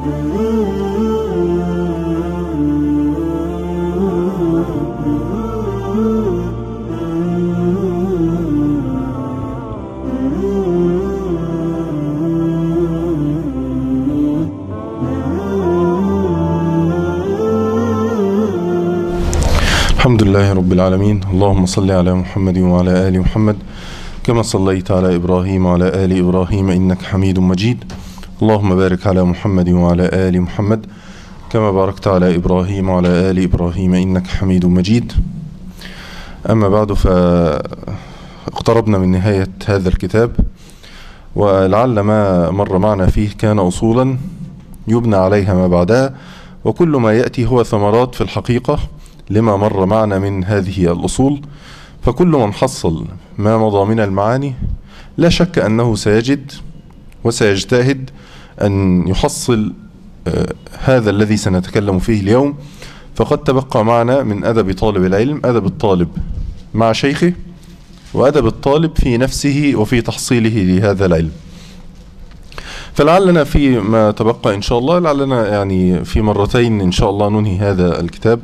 الحمد لله رب العالمين. اللهم صل على محمد وعلى آل محمد كما صليت على إبراهيم وعلى آل إبراهيم إنك حميد مجيد. اللهم بارك على محمد وعلى آل محمد كما باركت على إبراهيم وعلى آل إبراهيم إنك حميد مجيد. أما بعد، فاقتربنا من نهاية هذا الكتاب، ولعل ما مر معنا فيه كان أصولا يبنى عليها ما بعدها، وكل ما يأتي هو ثمرات في الحقيقة لما مر معنا من هذه الأصول. فكل من حصل ما مضى من المعاني لا شك أنه سيجد وسيجتهد أن يحصل هذا الذي سنتكلم فيه اليوم. فقد تبقى معنا من أدب طالب العلم أدب الطالب مع شيخه، وأدب الطالب في نفسه وفي تحصيله لهذا العلم. فلعلنا فيما تبقى إن شاء الله، لعلنا يعني في مرتين إن شاء الله ننهي هذا الكتاب،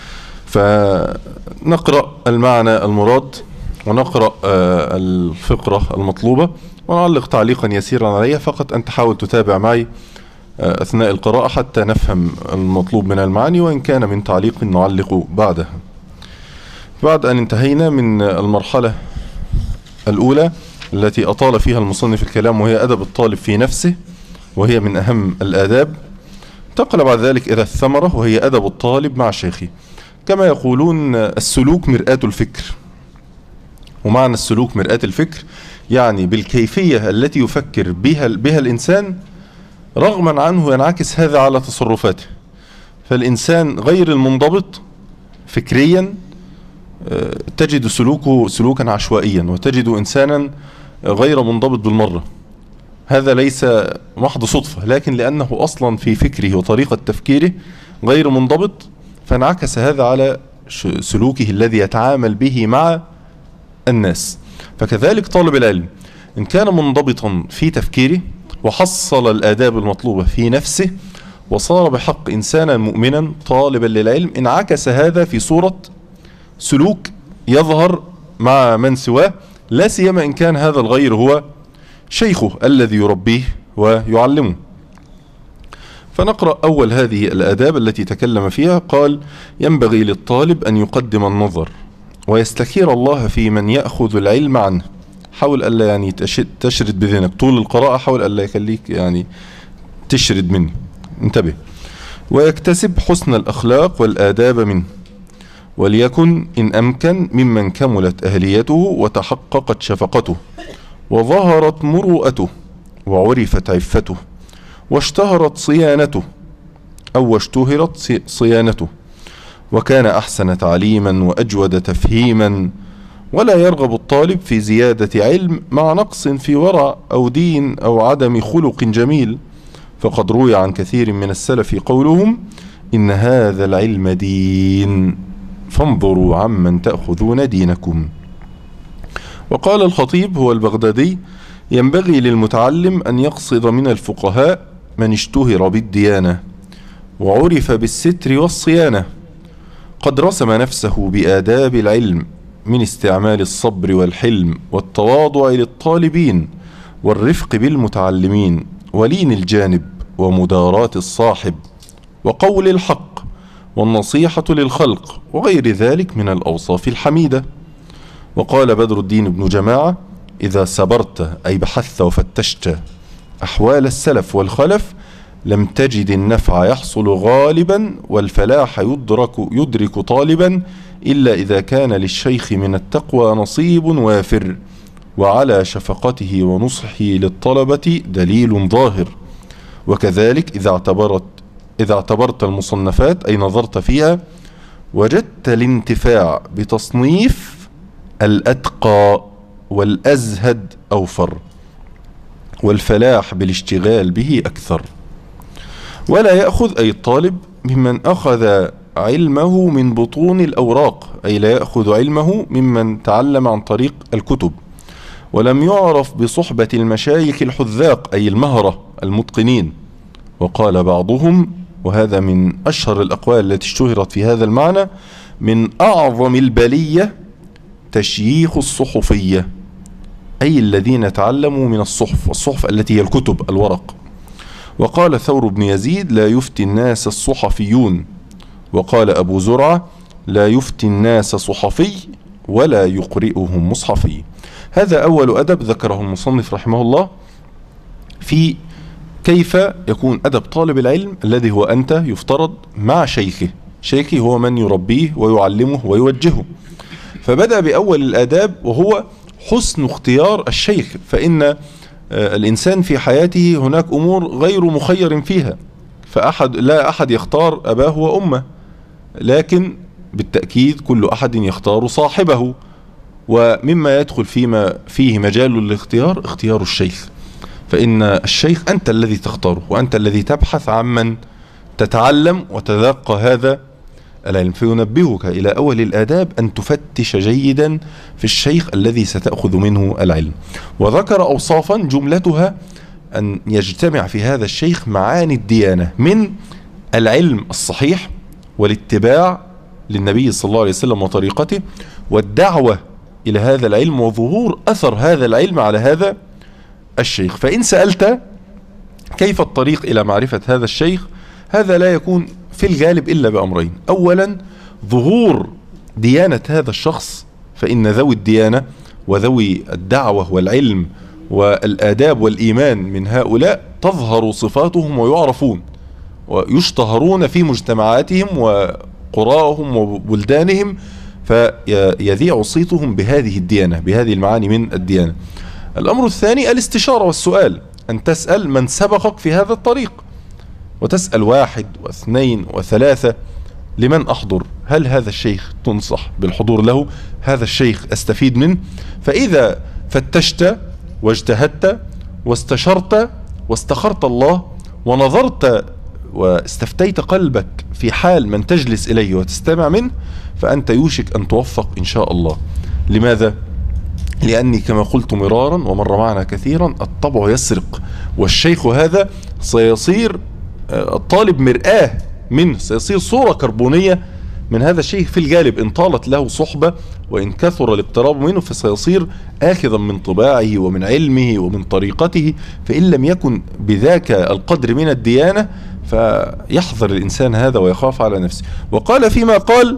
فنقرأ المعنى المراد ونقرأ الفقرة المطلوبة ونعلق تعليقا يسيرا عليها، فقط أن تحاول تتابع معي أثناء القراءة حتى نفهم المطلوب من المعاني، وإن كان من تعليق نعلق بعدها. بعد أن انتهينا من المرحلة الأولى التي أطال فيها المصنف الكلام، وهي أدب الطالب في نفسه، وهي من أهم الآداب، انتقل بعد ذلك إلى الثمرة، وهي أدب الطالب مع شيخه. كما يقولون السلوك مرآة الفكر، ومعنى السلوك مرآة الفكر يعني بالكيفية التي يفكر بها الإنسان رغما عنه ينعكس هذا على تصرفاته. فالإنسان غير المنضبط فكريا تجد سلوكه سلوكا عشوائيا، وتجد إنسانا غير منضبط بالمرة. هذا ليس محض صدفة، لكن لأنه أصلا في فكره وطريقة تفكيره غير منضبط، فانعكس هذا على سلوكه الذي يتعامل به مع الناس. فكذلك طالب العلم إن كان منضبطا في تفكيره وحصل الآداب المطلوبة في نفسه وصار بحق إنسانا مؤمنا طالبا للعلم، انعكس هذا في صورة سلوك يظهر مع من سواه، لا سيما إن كان هذا الغير هو شيخه الذي يربيه ويعلمه. فنقرأ أول هذه الآداب التي تكلم فيها. قال: ينبغي للطالب أن يقدم النظر ويستخير الله في من يأخذ العلم عنه. حاول ألا يعني تشرد بذهنك طول القراءة، حاول ألا يخليك يعني تشرد مني، انتبه. ويكتسب حسن الأخلاق والآداب منه، وليكن إن أمكن ممن كملت أهليته وتحققت شفقته وظهرت مروءته وعرفت عفته واشتهرت صيانته وكان أحسن تعليما وأجود تفهيما. ولا يرغب الطالب في زيادة علم مع نقص في ورع أو دين أو عدم خلق جميل، فقد روي عن كثير من السلف قولهم: إن هذا العلم دين فانظروا عمن تأخذون دينكم. وقال الخطيب هو البغدادي: ينبغي للمتعلم أن يقصد من الفقهاء من اشتهر بالديانة وعرف بالستر والصيانة، قد رسم نفسه بآداب العلم من استعمال الصبر والحلم والتواضع للطالبين والرفق بالمتعلمين ولين الجانب ومداراة الصاحب وقول الحق والنصيحة للخلق وغير ذلك من الأوصاف الحميدة. وقال بدر الدين بن جماعة: إذا سبرت أي بحثت وفتشت أحوال السلف والخلف لم تجد النفع يحصل غالبا والفلاح يدرك طالبا إلا إذا كان للشيخ من التقوى نصيب وافر، وعلى شفقته ونصحه للطلبة دليل ظاهر. وكذلك إذا اعتبرت المصنفات أي نظرت فيها وجدت الانتفاع بتصنيف الأتقى والأزهد أوفر، والفلاح بالاشتغال به أكثر. ولا يأخذ أي الطالب ممن أخذ علمه من بطون الأوراق، أي لا يأخذ علمه ممن تعلم عن طريق الكتب ولم يعرف بصحبة المشايخ الحذاق أي المهرة المتقنين، وقال بعضهم، وهذا من أشهر الأقوال التي اشتهرت في هذا المعنى: من أعظم البلية تشييخ الصحفية، أي الذين تعلموا من الصحف، والصحف التي هي الكتب الورق. وقال ثور بن يزيد: لا يفتي الناس الصحفيون. وقال أبو زرعة: لا يفتي الناس صحفي ولا يقرئهم مصحفي. هذا أول أدب ذكره المصنف رحمه الله في كيف يكون أدب طالب العلم الذي هو أنت يفترض مع شيخه. شيخه هو من يربيه ويعلمه ويوجهه. فبدأ بأول الآداب وهو حسن اختيار الشيخ، فإن الإنسان في حياته هناك أمور غير مخير فيها، لا أحد يختار أباه وأمه، لكن بالتأكيد كل أحد يختار صاحبه. ومما يدخل فيه مجال الاختيار اختيار الشيخ، فإن الشيخ أنت الذي تختاره، وأنت الذي تبحث عمن تتعلم وتذاق هذا العلم. فينبهك إلى أول الآداب أن تفتش جيدا في الشيخ الذي ستأخذ منه العلم. وذكر أوصافا جملتها أن يجتمع في هذا الشيخ معاني الديانة من العلم الصحيح والاتباع للنبي صلى الله عليه وسلم وطريقته، والدعوة إلى هذا العلم وظهور أثر هذا العلم على هذا الشيخ. فإن سألت كيف الطريق إلى معرفة هذا الشيخ، هذا لا يكون في الغالب إلا بأمرين: أولا ظهور ديانة هذا الشخص، فإن ذوي الديانة وذوي الدعوة والعلم والآداب والإيمان من هؤلاء تظهر صفاتهم ويعرفون ويشتهرون في مجتمعاتهم وقراهم وبلدانهم، فيذيع صيتهم بهذه الديانة، بهذه المعاني من الديانة. الأمر الثاني الاستشارة والسؤال، أن تسأل من سبقك في هذا الطريق، وتسأل واحد واثنين وثلاثة: لمن أحضر؟ هل هذا الشيخ تنصح بالحضور له؟ هذا الشيخ أستفيد منه؟ فإذا فتشت واجتهدت واستشرت واستخرت الله ونظرت واستفتيت قلبك في حال من تجلس إليه وتستمع منه، فأنت يوشك أن توفق إن شاء الله. لماذا؟ لأني كما قلت مرارا ومر معنا كثيرا، الطبع يسرق، والشيخ هذا سيصير الطالب مرآة منه، سيصير صورة كربونية من هذا الشيخ في الغالب إن طالت له صحبة وإن كثر الاقتراب منه، فسيصير آخذا من طباعه ومن علمه ومن طريقته. فإن لم يكن بذاك القدر من الديانة فيحذر الإنسان هذا ويخاف على نفسه. وقال فيما قال: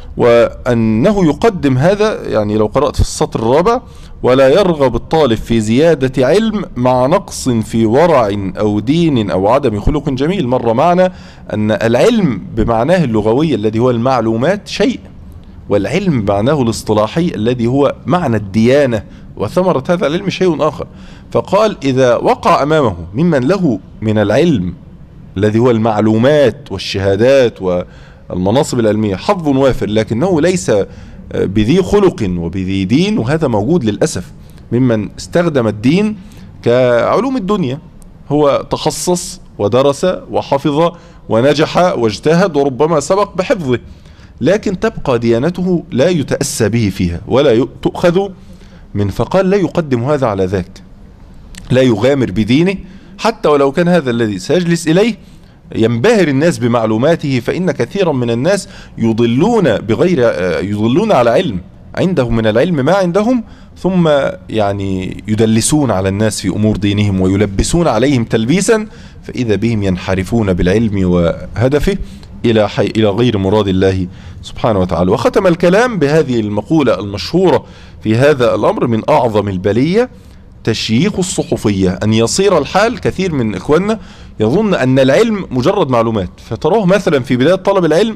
وأنه يقدم هذا، يعني لو قرأت في السطر الرابع: ولا يرغب الطالب في زيادة علم مع نقص في ورع أو دين أو عدم خلق جميل. مر معنا أن العلم بمعناه اللغوي الذي هو المعلومات شيء، والعلم بمعناه الاصطلاحي الذي هو معنى الديانة وثمرة هذا العلم شيء آخر. فقال: إذا وقع أمامه ممن له من العلم الذي هو المعلومات والشهادات والمناصب العلمية حظ وافر، لكنه ليس بذي خلق وبذي دين، وهذا موجود للأسف ممن استخدم الدين كعلوم الدنيا، هو تخصص ودرس وحفظ ونجح واجتهد وربما سبق بحفظه، لكن تبقى ديانته لا يتأسى به فيها ولا تؤخذ من، فقال: لا يقدم هذا على ذاك، لا يغامر بدينه حتى ولو كان هذا الذي سيجلس إليه ينبهر الناس بمعلوماته. فإن كثيرا من الناس يضلون على علم، عندهم من العلم ما عندهم، ثم يعني يدلسون على الناس في أمور دينهم ويلبسون عليهم تلبيسا، فإذا بهم ينحرفون بالعلم وهدفه إلى غير مراد الله سبحانه وتعالى. وختم الكلام بهذه المقولة المشهورة في هذا الأمر: من أعظم البلية تشييخ الصحفية. أن يصير الحال كثير من إخواننا يظن أن العلم مجرد معلومات، فتراه مثلا في بداية طلب العلم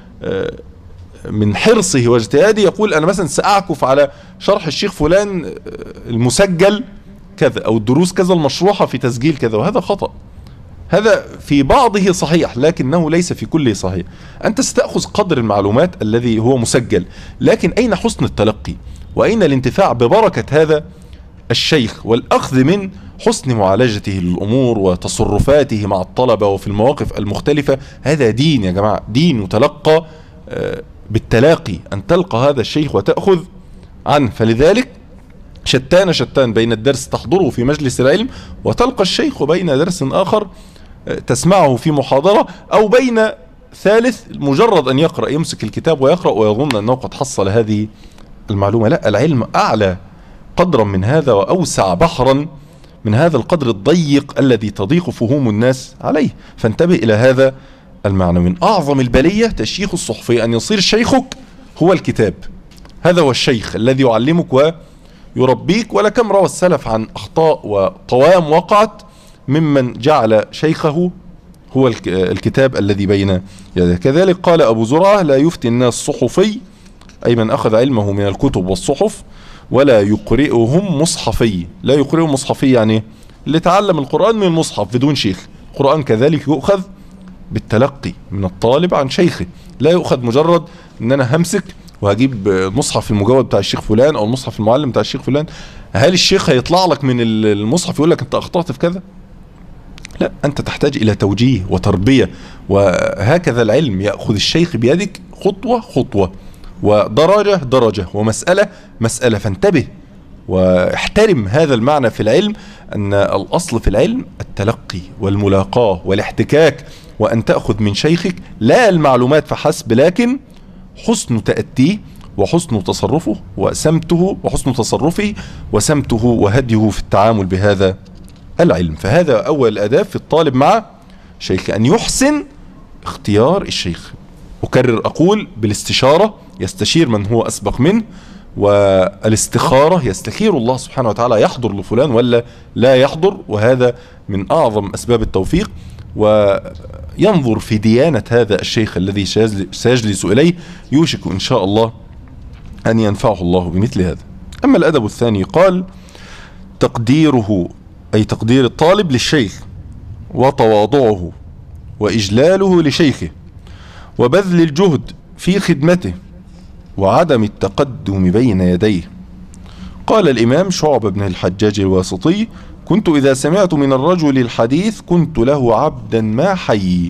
من حرصه واجتهاده يقول: أنا مثلا سأعكف على شرح الشيخ فلان المسجل كذا، أو الدروس كذا المشروحة في تسجيل كذا، وهذا خطأ. هذا في بعضه صحيح لكنه ليس في كله صحيح. أنت ستأخذ قدر المعلومات الذي هو مسجل، لكن أين حسن التلقي وأين الانتفاع ببركة هذا الشيخ والأخذ من حسن معالجته للأمور وتصرفاته مع الطلبة وفي المواقف المختلفة؟ هذا دين يا جماعة، دين يتلقى بالتلاقي، أن تلقى هذا الشيخ وتأخذ عنه. فلذلك شتان بين الدرس تحضره في مجلس العلم وتلقى الشيخ، وبين درس آخر تسمعه في محاضرة، أو بين ثالث مجرد أن يقرأ يمسك الكتاب ويقرأ ويظن أنه قد حصل هذه المعلومة. لا، العلم أعلى قدرا من هذا وأوسع بحرا من هذا القدر الضيق الذي تضيق فهوم الناس عليه. فانتبه إلى هذا المعنى. من أعظم البلية تشيخ الصحفي، أن يصير شيخك هو الكتاب. هذا هو الشيخ الذي يعلمك ويربيك. ولكم روى السلف عن أخطاء وطوام وقعت ممن جعل شيخه هو الكتاب الذي بين يديه. كذلك قال أبو زرعة: لا يفتي الناس صحفي، أي من أخذ علمه من الكتب والصحف، ولا يقرئهم مصحفي. لا يقرئهم مصحفي يعني اللي تعلم القرآن من المصحف بدون شيخ. القرآن كذلك يؤخذ بالتلقي من الطالب عن شيخه، لا يؤخذ مجرد ان انا همسك وهجيب المصحف المجود بتاع الشيخ فلان او المصحف المعلم بتاع الشيخ فلان. هل الشيخ هيطلع لك من المصحف يقول لك انت اخطأت في كذا؟ لا، انت تحتاج الى توجيه وتربية. وهكذا العلم يأخذ الشيخ بيدك خطوة خطوة، ودرجة درجة، ومسألة مسألة. فانتبه واحترم هذا المعنى في العلم، أن الأصل في العلم التلقي والملاقاة والاحتكاك، وأن تأخذ من شيخك لا المعلومات فحسب، لكن حسن تأتيه وحسن تصرفه وسمته، وحسن تصرفه وسمته وهديه في التعامل بهذا العلم. فهذا أول الآداب في الطالب مع شيخ، أن يحسن اختيار الشيخ. أكرر أقول بالاستشارة، يستشير من هو أسبق منه، والاستخارة يستخير الله سبحانه وتعالى يحضر لفلان ولا لا يحضر، وهذا من أعظم أسباب التوفيق. وينظر في ديانة هذا الشيخ الذي سيجلس إليه، يوشك إن شاء الله أن ينفعه الله بمثل هذا. أما الأدب الثاني قال: تقديره، أي تقدير الطالب للشيخ، وتواضعه وإجلاله لشيخه، وبذل الجهد في خدمته، وعدم التقدم بين يديه. قال الإمام شعبة بن الحجاج الواسطي: كنت إذا سمعت من الرجل الحديث كنت له عبدا ما حي،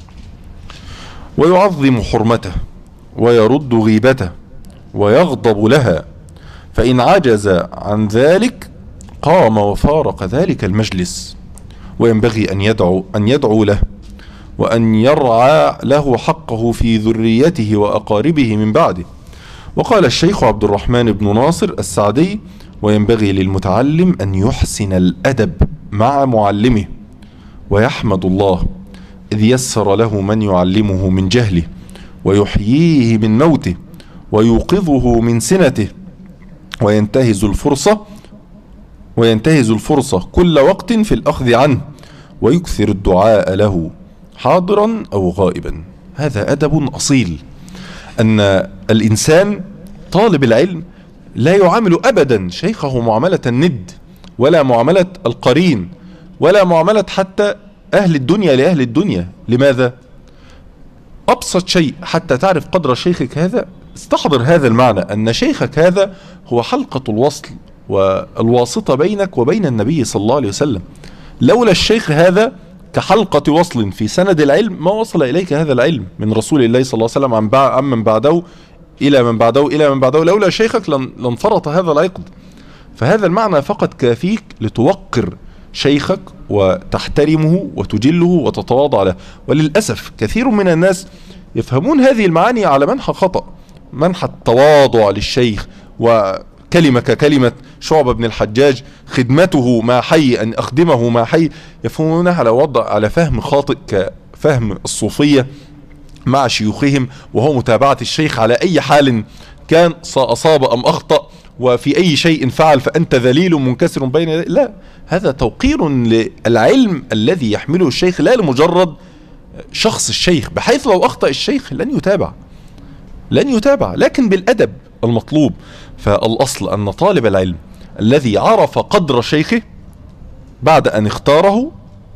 ويعظم حرمته ويرد غيبته ويغضب لها، فإن عجز عن ذلك قام وفارق ذلك المجلس. وينبغي أن يدعو له، وأن يرعى له حقه في ذريته وأقاربه من بعده. وقال الشيخ عبد الرحمن بن ناصر السعدي: وينبغي للمتعلم أن يحسن الأدب مع معلمه، ويحمد الله إذ يسر له من يعلمه من جهله، ويحييه من موته، ويوقظه من سنته، وينتهز الفرصة كل وقت في الأخذ عنه، ويكثر الدعاء له حاضرا أو غائبا. هذا أدب أصيل، أن الإنسان طالب العلم لا يعامل أبدا شيخه معاملة الند، ولا معاملة القرين، ولا معاملة حتى أهل الدنيا لأهل الدنيا. لماذا؟ أبسط شيء حتى تعرف قدر شيخك هذا، استحضر هذا المعنى، أن شيخك هذا هو حلقة الوصل والواسطة بينك وبين النبي صلى الله عليه وسلم. لولا الشيخ هذا كحلقة وصل في سند العلم ما وصل إليك هذا العلم من رسول الله صلى الله عليه وسلم عن من بعده إلى من بعده إلى من بعده. لولا شيخك لانفرط هذا العقد. فهذا المعنى فقط كافيك لتوقر شيخك وتحترمه وتجله وتتواضع له. وللأسف كثير من الناس يفهمون هذه المعاني على منحى خطأ، منحى التواضع للشيخ، وكلمة ككلمة شعبة بن الحجاج: خدمته ما حي، أن أخدمه ما حي. يفهمونها على فهم خاطئ كفهم الصوفية مع شيوخهم، وهو متابعة الشيخ على أي حال كان، أصاب أم أخطأ، وفي أي شيء فعل فأنت ذليل منكسر بين يديه. لا، هذا توقير للعلم الذي يحمله الشيخ، لا لمجرد شخص الشيخ، بحيث لو أخطأ الشيخ لن يتابع، لكن بالأدب المطلوب. فالأصل أن طالب العلم الذي عرف قدر شيخه بعد أن اختاره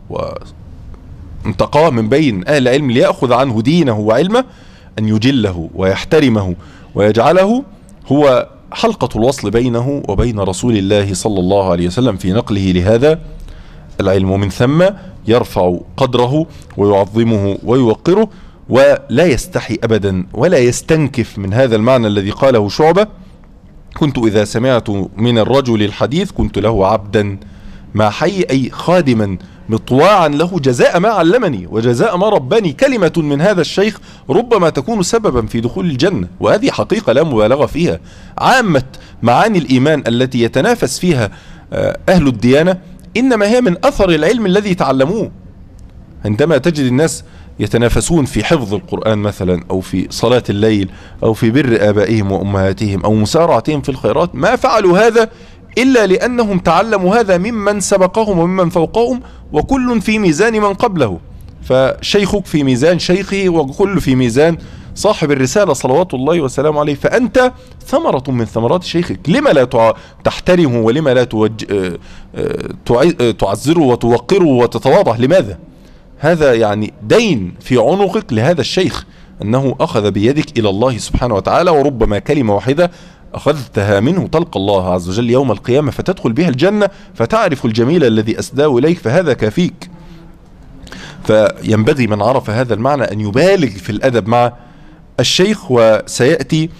وانتقاه من بين أهل العلم ليأخذ عنه دينه وعلمه، أن يجله ويحترمه ويجعله هو حلقة الوصل بينه وبين رسول الله صلى الله عليه وسلم في نقله لهذا العلم، ومن ثم يرفع قدره ويعظمه ويوقره، ولا يستحي أبدا ولا يستنكف من هذا المعنى الذي قاله شعبة: كنت إذا سمعت من الرجل الحديث كنت له عبدا مع حي أي خادما مطواعا له جزاء ما علمني وجزاء ما رباني. كلمة من هذا الشيخ ربما تكون سببا في دخول الجنة، وهذه حقيقة لا مبالغة فيها. عامة معاني الإيمان التي يتنافس فيها أهل الديانة إنما هي من أثر العلم الذي تعلموه. عندما تجد الناس يتنافسون في حفظ القرآن مثلا، أو في صلاة الليل، أو في بر آبائهم وأمهاتهم، أو مسارعتهم في الخيرات، ما فعلوا هذا إلا لأنهم تعلموا هذا ممن سبقهم وممن فوقهم، وكل في ميزان من قبله. فشيخك في ميزان شيخه، وكل في ميزان صاحب الرسالة صلوات الله وسلامه عليه. فأنت ثمرة من ثمرات شيخك، لما لا تحترمه، ولما لا تعزره وتوقره وتتواضع؟ لماذا؟ هذا يعني دين في عنقك لهذا الشيخ، أنه أخذ بيدك إلى الله سبحانه وتعالى، وربما كلمة واحدة أخذتها منه تلقى الله عز وجل يوم القيامة فتدخل بها الجنة، فتعرف الجميل الذي أسداه إليك، فهذا كافيك. فينبغي من عرف هذا المعنى أن يبالغ في الأدب مع الشيخ، وسيأتي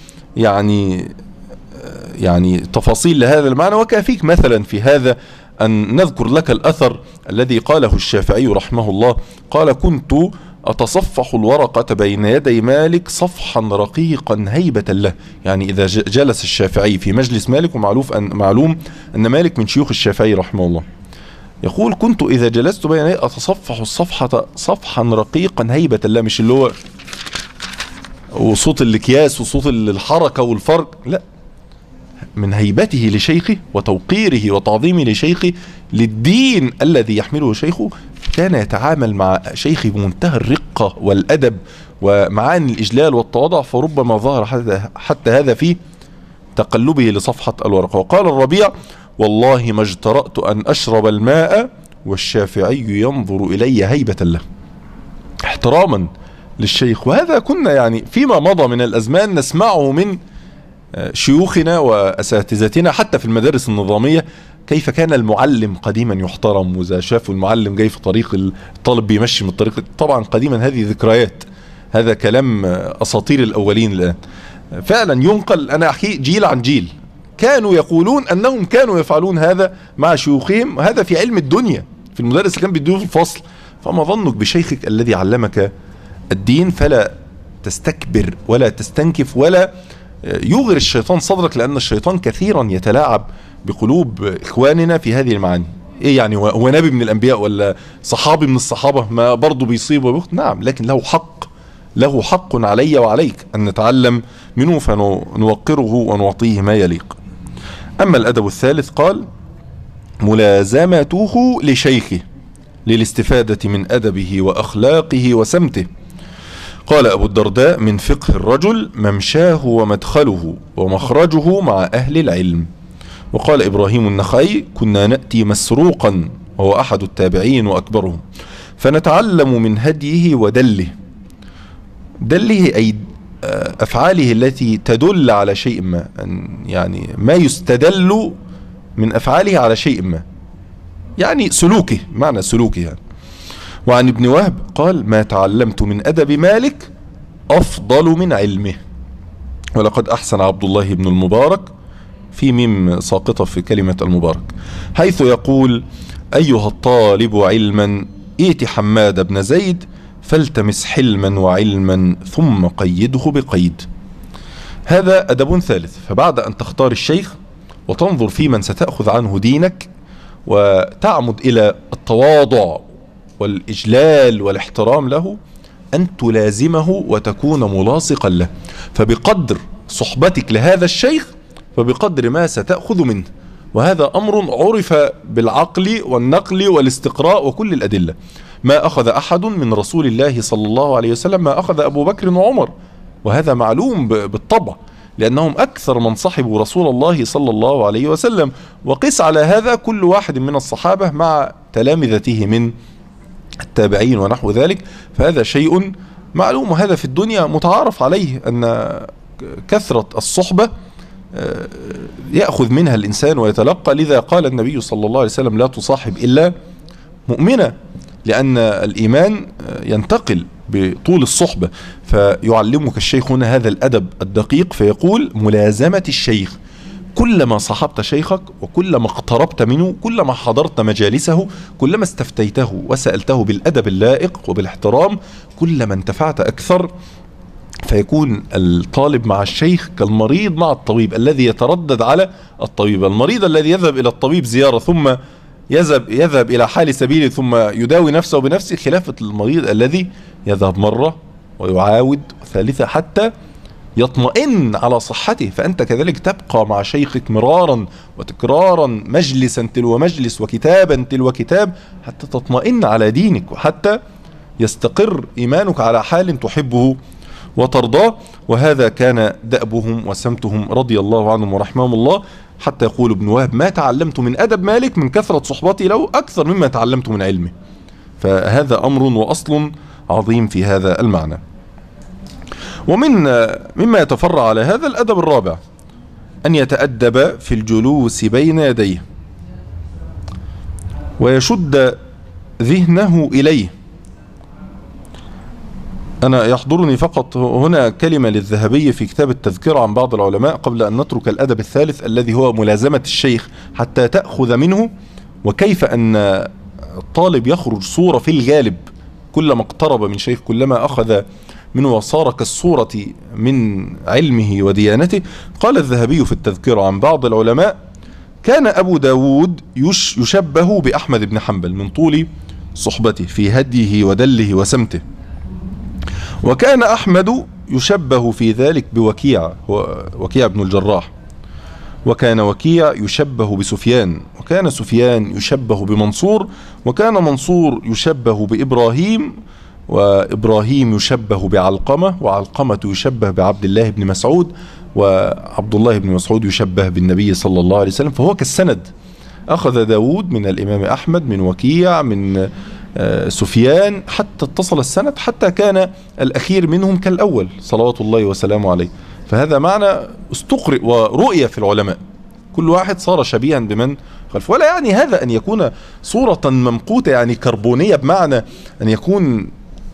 يعني تفاصيل لهذا المعنى. وكافيك مثلا في هذا أن نذكر لك الأثر الذي قاله الشافعي رحمه الله، قال: كنت أتصفح الورقة بين يدي مالك صفحا رقيقا هيبة له. يعني إذا جلس الشافعي في مجلس مالك، ومعلوم أن مالك من شيوخ الشافعي رحمه الله، يقول: كنت إذا جلست بين يدي أتصفح الصفحة صفحا رقيقا هيبة الله، مش اللي هو وصوت الأكياس وصوت الحركة والفرق، لا، من هيبته لشيخه وتوقيره وتعظيمه لشيخه للدين الذي يحمله شيخه. كان يتعامل مع شيخه بمنتهى الرقة والأدب ومعاني الإجلال والتواضع، فربما ظهر حتى هذا في تقلبه لصفحة الورقة. وقال الربيع: والله ما اجترأت أن أشرب الماء والشافعي ينظر إلي هيبة له، احتراما للشيخ. وهذا كنا يعني فيما مضى من الأزمان نسمعه من شيوخنا وأساتذتنا حتى في المدارس النظامية، كيف كان المعلم قديما يحترم، وإذا شافوا المعلم جاي في طريق الطالب بيمشي من الطريق. طبعا قديما هذه ذكريات، هذا كلام أساطير الأولين. الآن فعلا ينقل، أنا أحكي جيل عن جيل كانوا يقولون أنهم كانوا يفعلون هذا مع شيوخهم. هذا في علم الدنيا في المدرس اللي كان بيدوه في الفصل. فما ظنك بشيخك الذي علمك الدين؟ فلا تستكبر ولا تستنكف ولا يغر الشيطان صدرك، لأن الشيطان كثيرا يتلاعب بقلوب إخواننا في هذه المعاني. إيه يعني هو نبي من الأنبياء ولا صحابي من الصحابة ما برضو بيصيب وبيخطئ؟ نعم، لكن له حق علي وعليك أن نتعلم منه، فنوقره ونعطيه ما يليق. أما الأدب الثالث قال: ملازمته لشيخه للاستفادة من أدبه وأخلاقه وسمته. قال أبو الدرداء: من فقه الرجل ممشاه ومدخله ومخرجه مع أهل العلم. وقال إبراهيم النخعي: كنا نأتي مسروقا، وهو أحد التابعين وأكبرهم، فنتعلم من هديه ودله. دله أي أفعاله التي تدل على شيء ما، يعني ما يستدل من أفعاله على شيء ما، يعني سلوكه، معنى سلوكه يعني. وعن ابن وهب قال: ما تعلمت من أدب مالك أفضل من علمه. ولقد أحسن عبد الله بن المبارك، في ميم ساقطة في كلمة المبارك، حيث يقول: أيها الطالب علما ائت حماد بن زيد فالتمس حلما وعلما ثم قيده بقيد. هذا أدب ثالث. فبعد أن تختار الشيخ وتنظر في من ستأخذ عنه دينك، وتعمد إلى التواضع والإجلال والاحترام له، أن تلازمه وتكون ملاصقا له. فبقدر صحبتك لهذا الشيخ فبقدر ما ستأخذ منه. وهذا أمر عرف بالعقل والنقل والاستقراء وكل الأدلة. ما أخذ أحد من رسول الله صلى الله عليه وسلم ما أخذ أبو بكر وعمر، وهذا معلوم بالطبع، لأنهم أكثر من صحبوا رسول الله صلى الله عليه وسلم. وقس على هذا كل واحد من الصحابة مع تلامذته من التابعين ونحو ذلك، فهذا شيء معلوم. وهذا في الدنيا متعارف عليه، أن كثرة الصحبة يأخذ منها الإنسان ويتلقى. لذا قال النبي صلى الله عليه وسلم: لا تصاحب إلا مؤمنا، لأن الإيمان ينتقل بطول الصحبة. فيعلمك الشيخ هنا هذا الأدب الدقيق، فيقول: ملازمة الشيخ، كلما صاحبت شيخك وكلما اقتربت منه، كلما حضرت مجالسه، كلما استفتيته وسألته بالأدب اللائق وبالاحترام، كلما انتفعت أكثر. فيكون الطالب مع الشيخ كالمريض مع الطبيب الذي يتردد على الطبيب. المريض الذي يذهب إلى الطبيب زيارة ثم يذهب إلى حال سبيله ثم يداوي نفسه بنفسه، خلافة المريض الذي يذهب مرة ويعاود ثالثة حتى يطمئن على صحته. فأنت كذلك تبقى مع شيخك مرارا وتكرارا، مجلسا تلو مجلس وكتابا تلو كتاب، حتى تطمئن على دينك وحتى يستقر إيمانك على حال تحبه وترضاه. وهذا كان دأبهم وسمتهم رضي الله عنهم ورحمهم الله. حتى يقول ابن وهب: ما تعلمت من أدب مالك من كثرة صحبتي له أكثر مما تعلمت من علمه. فهذا أمر وأصل عظيم في هذا المعنى. مما يتفرع على هذا الأدب الرابع: أن يتأدب في الجلوس بين يديه ويشد ذهنه إليه. أنا يحضرني فقط هنا كلمة للذهبي في كتاب التذكرة عن بعض العلماء قبل أن نترك الأدب الثالث الذي هو ملازمة الشيخ حتى تأخذ منه، وكيف أن الطالب يخرج صورة في الغالب كلما اقترب من شيخ، كلما أخذ منه وصار كالصورة من علمه وديانته. قال الذهبي في التذكرة عن بعض العلماء: كان أبو داود يشبه بأحمد بن حنبل من طول صحبته في هديه ودله وسمته، وكان أحمد يشبه في ذلك بوكيع، وكيع بن الجراح، وكان وكيع يشبه بسفيان، وكان سفيان يشبه بمنصور، وكان منصور يشبه بإبراهيم، وإبراهيم يشبه بعلقمة، وعلقمة يشبه بعبد الله بن مسعود، وعبد الله بن مسعود يشبه بالنبي صلى الله عليه وسلم. فهو كالسند، أخذ داود من الإمام أحمد، من وكيع، من سفيان، حتى اتصل السند، حتى كان الأخير منهم كالأول صلوات الله وسلامه عليه. فهذا معنى استقرئ ورؤية في العلماء، كل واحد صار شبيها بمن خلفه. ولا يعني هذا أن يكون صورة ممقوتة يعني كربونية، بمعنى أن يكون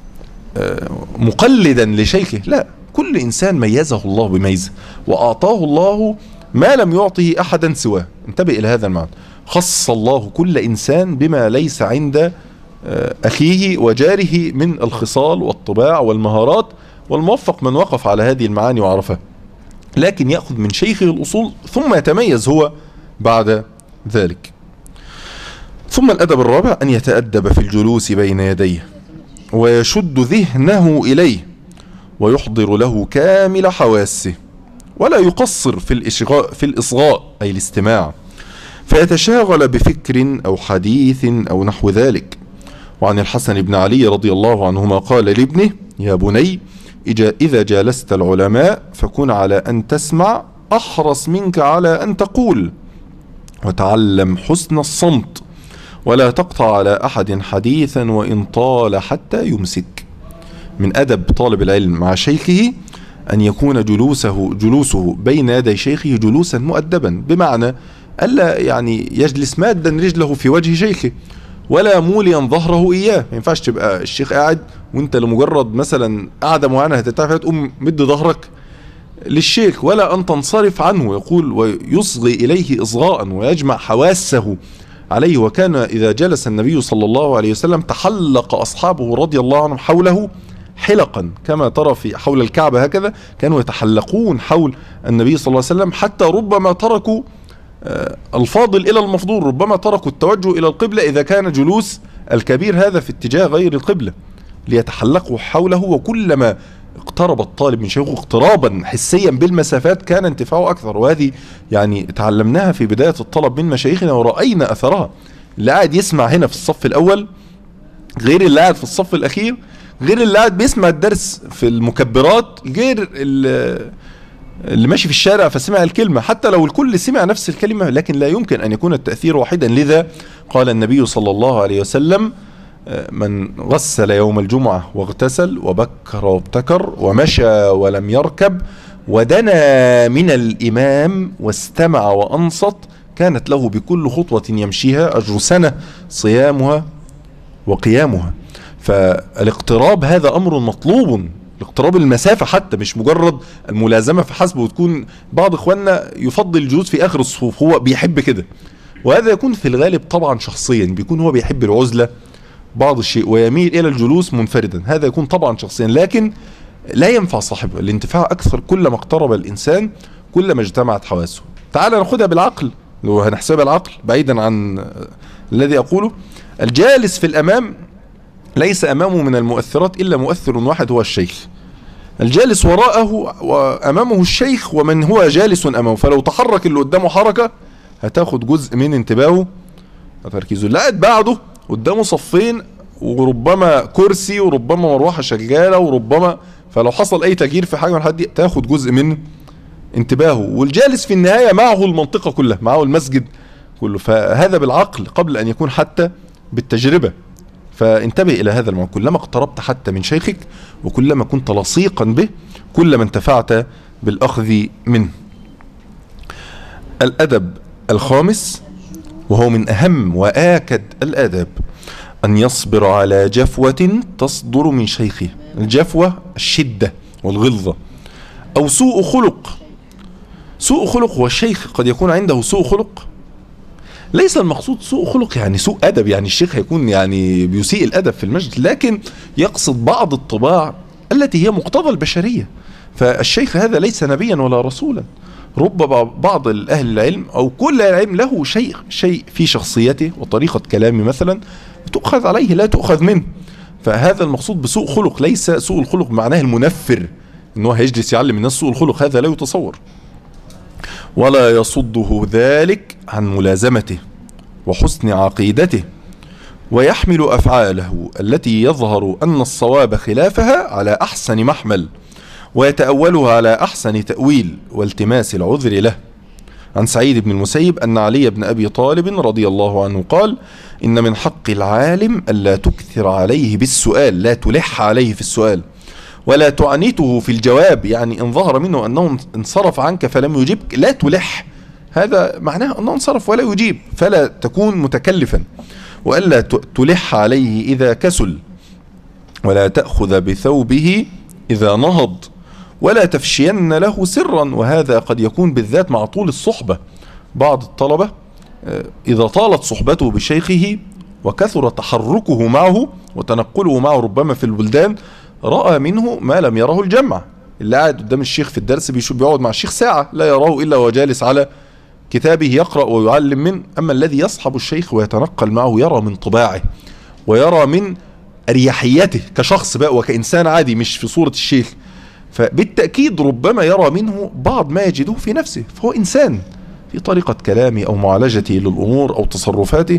مقلدا لشيخه، لا، كل إنسان ميزه الله بميزة وأعطاه الله ما لم يعطه أحدا سواه. انتبه إلى هذا المعنى، خص الله كل إنسان بما ليس عند أخيه وجاره من الخصال والطباع والمهارات، والموفق من وقف على هذه المعاني وعرفها، لكن يأخذ من شيخه الأصول ثم يتميز هو بعد ذلك. ثم الأدب الرابع: أن يتأدب في الجلوس بين يديه ويشد ذهنه إليه ويحضر له كامل حواسه، ولا يقصر في الإصغاء أي الاستماع، فيتشاغل بفكر أو حديث أو نحو ذلك. وعن الحسن بن علي رضي الله عنهما قال لابنه: يا بني، إذا جالست العلماء فكن على أن تسمع أحرص منك على أن تقول، وتعلم حسن الصمت، ولا تقطع على أحد حديثا وإن طال حتى يمسك. من أدب طالب العلم مع شيخه أن يكون جلوسه بين يدي شيخه جلوسا مؤدبا، بمعنى ألا يعني يجلس مادا رجله في وجه شيخه ولا موليا ظهره إياه. ما ينفعش تبقى الشيخ قاعد وانت لمجرد مثلا قاعدة معينة هتتعرف تقوم مد ظهرك للشيخ، ولا أن تنصرف عنه. يقول: ويصغي إليه إصغاء ويجمع حواسه عليه. وكان إذا جلس النبي صلى الله عليه وسلم تحلق أصحابه رضي الله عنهم حوله حلقا، كما ترى في حول الكعبة هكذا كانوا يتحلقون حول النبي صلى الله عليه وسلم، حتى ربما تركوا الفاضل إلى المفضول، ربما تركوا التوجه إلى القبلة إذا كان جلوس الكبير هذا في اتجاه غير القبلة، ليتحلقوا حوله. وكلما اقترب الطالب من شيخه اقترابا حسيا بالمسافات كان انتفاعه أكثر. وهذه يعني تعلمناها في بداية الطلب من مشايخنا ورأينا أثرها. اللي قاعد يسمع هنا في الصف الأول غير اللي قاعد في الصف الأخير، غير اللي قاعد بيسمع الدرس في المكبرات، غير اللي ماشي في الشارع فسمع الكلمة. حتى لو الكل سمع نفس الكلمة لكن لا يمكن أن يكون التأثير واحدا. لذا قال النبي صلى الله عليه وسلم: من غسل يوم الجمعة واغتسل وبكر وابتكر ومشى ولم يركب ودنا من الإمام واستمع وأنصت كانت له بكل خطوة يمشيها أجر سنة صيامها وقيامها. فالاقتراب هذا أمر مطلوب الاقتراب المسافة حتى، مش مجرد الملازمة فحسب. وتكون بعض اخواننا يفضل الجلوس في اخر الصفوف، هو بيحب كده، وهذا يكون في الغالب طبعا شخصيا، بيكون هو بيحب العزلة بعض الشيء ويميل الى الجلوس منفردا، هذا يكون طبعا شخصيا. لكن لا ينفع صاحبه، الانتفاع اكثر كلما اقترب الانسان كلما اجتمعت حواسه. تعال ناخدها بالعقل، لو هنحسبها العقل بعيدا عن الذي اقوله. الجالس في الامام ليس امامه من المؤثرات الا مؤثر واحد هو الشيخ. الجالس وراءه وامامه الشيخ ومن هو جالس امامه، فلو تحرك اللي قدامه حركة هتاخد جزء من انتباهه وتركيزه. لا بعده قدامه صفين وربما كرسي وربما مروحة شغالة وربما، فلو حصل اي تغيير في حاجة من الحاجات دي تاخد جزء من انتباهه. والجالس في النهاية معه المنطقة كلها، معه المسجد كله. فهذا بالعقل قبل ان يكون حتى بالتجربة. فانتبه الى هذا المعنى، كلما اقتربت حتى من شيخك وكلما كنت لصيقا به كلما انتفعت بالاخذ منه. الادب الخامس وهو من اهم واكد الاداب ان يصبر على جفوة تصدر من شيخه. الجفوة الشدة والغلظة او سوء خلق. سوء خلق، والشيخ قد يكون عنده سوء خلق، ليس المقصود سوء خلق يعني سوء أدب، يعني الشيخ هيكون يعني بيسيء الأدب في المجلس، لكن يقصد بعض الطباع التي هي مقتضى البشرية. فالشيخ هذا ليس نبيا ولا رسولا، رب بعض أهل العلم أو كل العلم له شيء في شخصيته وطريقة كلامه مثلا تؤخذ عليه لا تؤخذ منه. فهذا المقصود بسوء خلق، ليس سوء الخلق معناه المنفر إنه هيجلس يعلم الناس سوء الخلق، هذا لا يتصور. ولا يصده ذلك عن ملازمته وحسن عقيدته، ويحمل أفعاله التي يظهر أن الصواب خلافها على أحسن محمل، ويتأولها على أحسن تأويل والتماس العذر له. عن سعيد بن المسيب أن علي بن أبي طالب رضي الله عنه قال: إن من حق العالم ألا تكثر عليه بالسؤال، لا تلح عليه في السؤال، ولا تعنته في الجواب، يعني إن ظهر منه أنه انصرف عنك فلم يجيبك لا تلح، هذا معناه أنه انصرف ولا يجيب، فلا تكون متكلفا. وألا تلح عليه إذا كسل، ولا تأخذ بثوبه إذا نهض، ولا تفشين له سرا. وهذا قد يكون بالذات مع طول الصحبة. بعض الطلبة إذا طالت صحبته بشيخه وكثر تحركه معه وتنقله معه ربما في البلدان رأى منه ما لم يره الجمع. اللي قاعد قدام الشيخ في الدرس بيقعد مع الشيخ ساعة لا يراه إلا وهو جالس على كتابه يقرأ ويعلم منه. أما الذي يصحب الشيخ ويتنقل معه يرى من طباعه ويرى من أريحيته كشخص بقى وكإنسان عادي مش في صورة الشيخ، فبالتأكيد ربما يرى منه بعض ما يجده في نفسه، فهو إنسان في طريقة كلامه أو معالجته للأمور أو تصرفاته،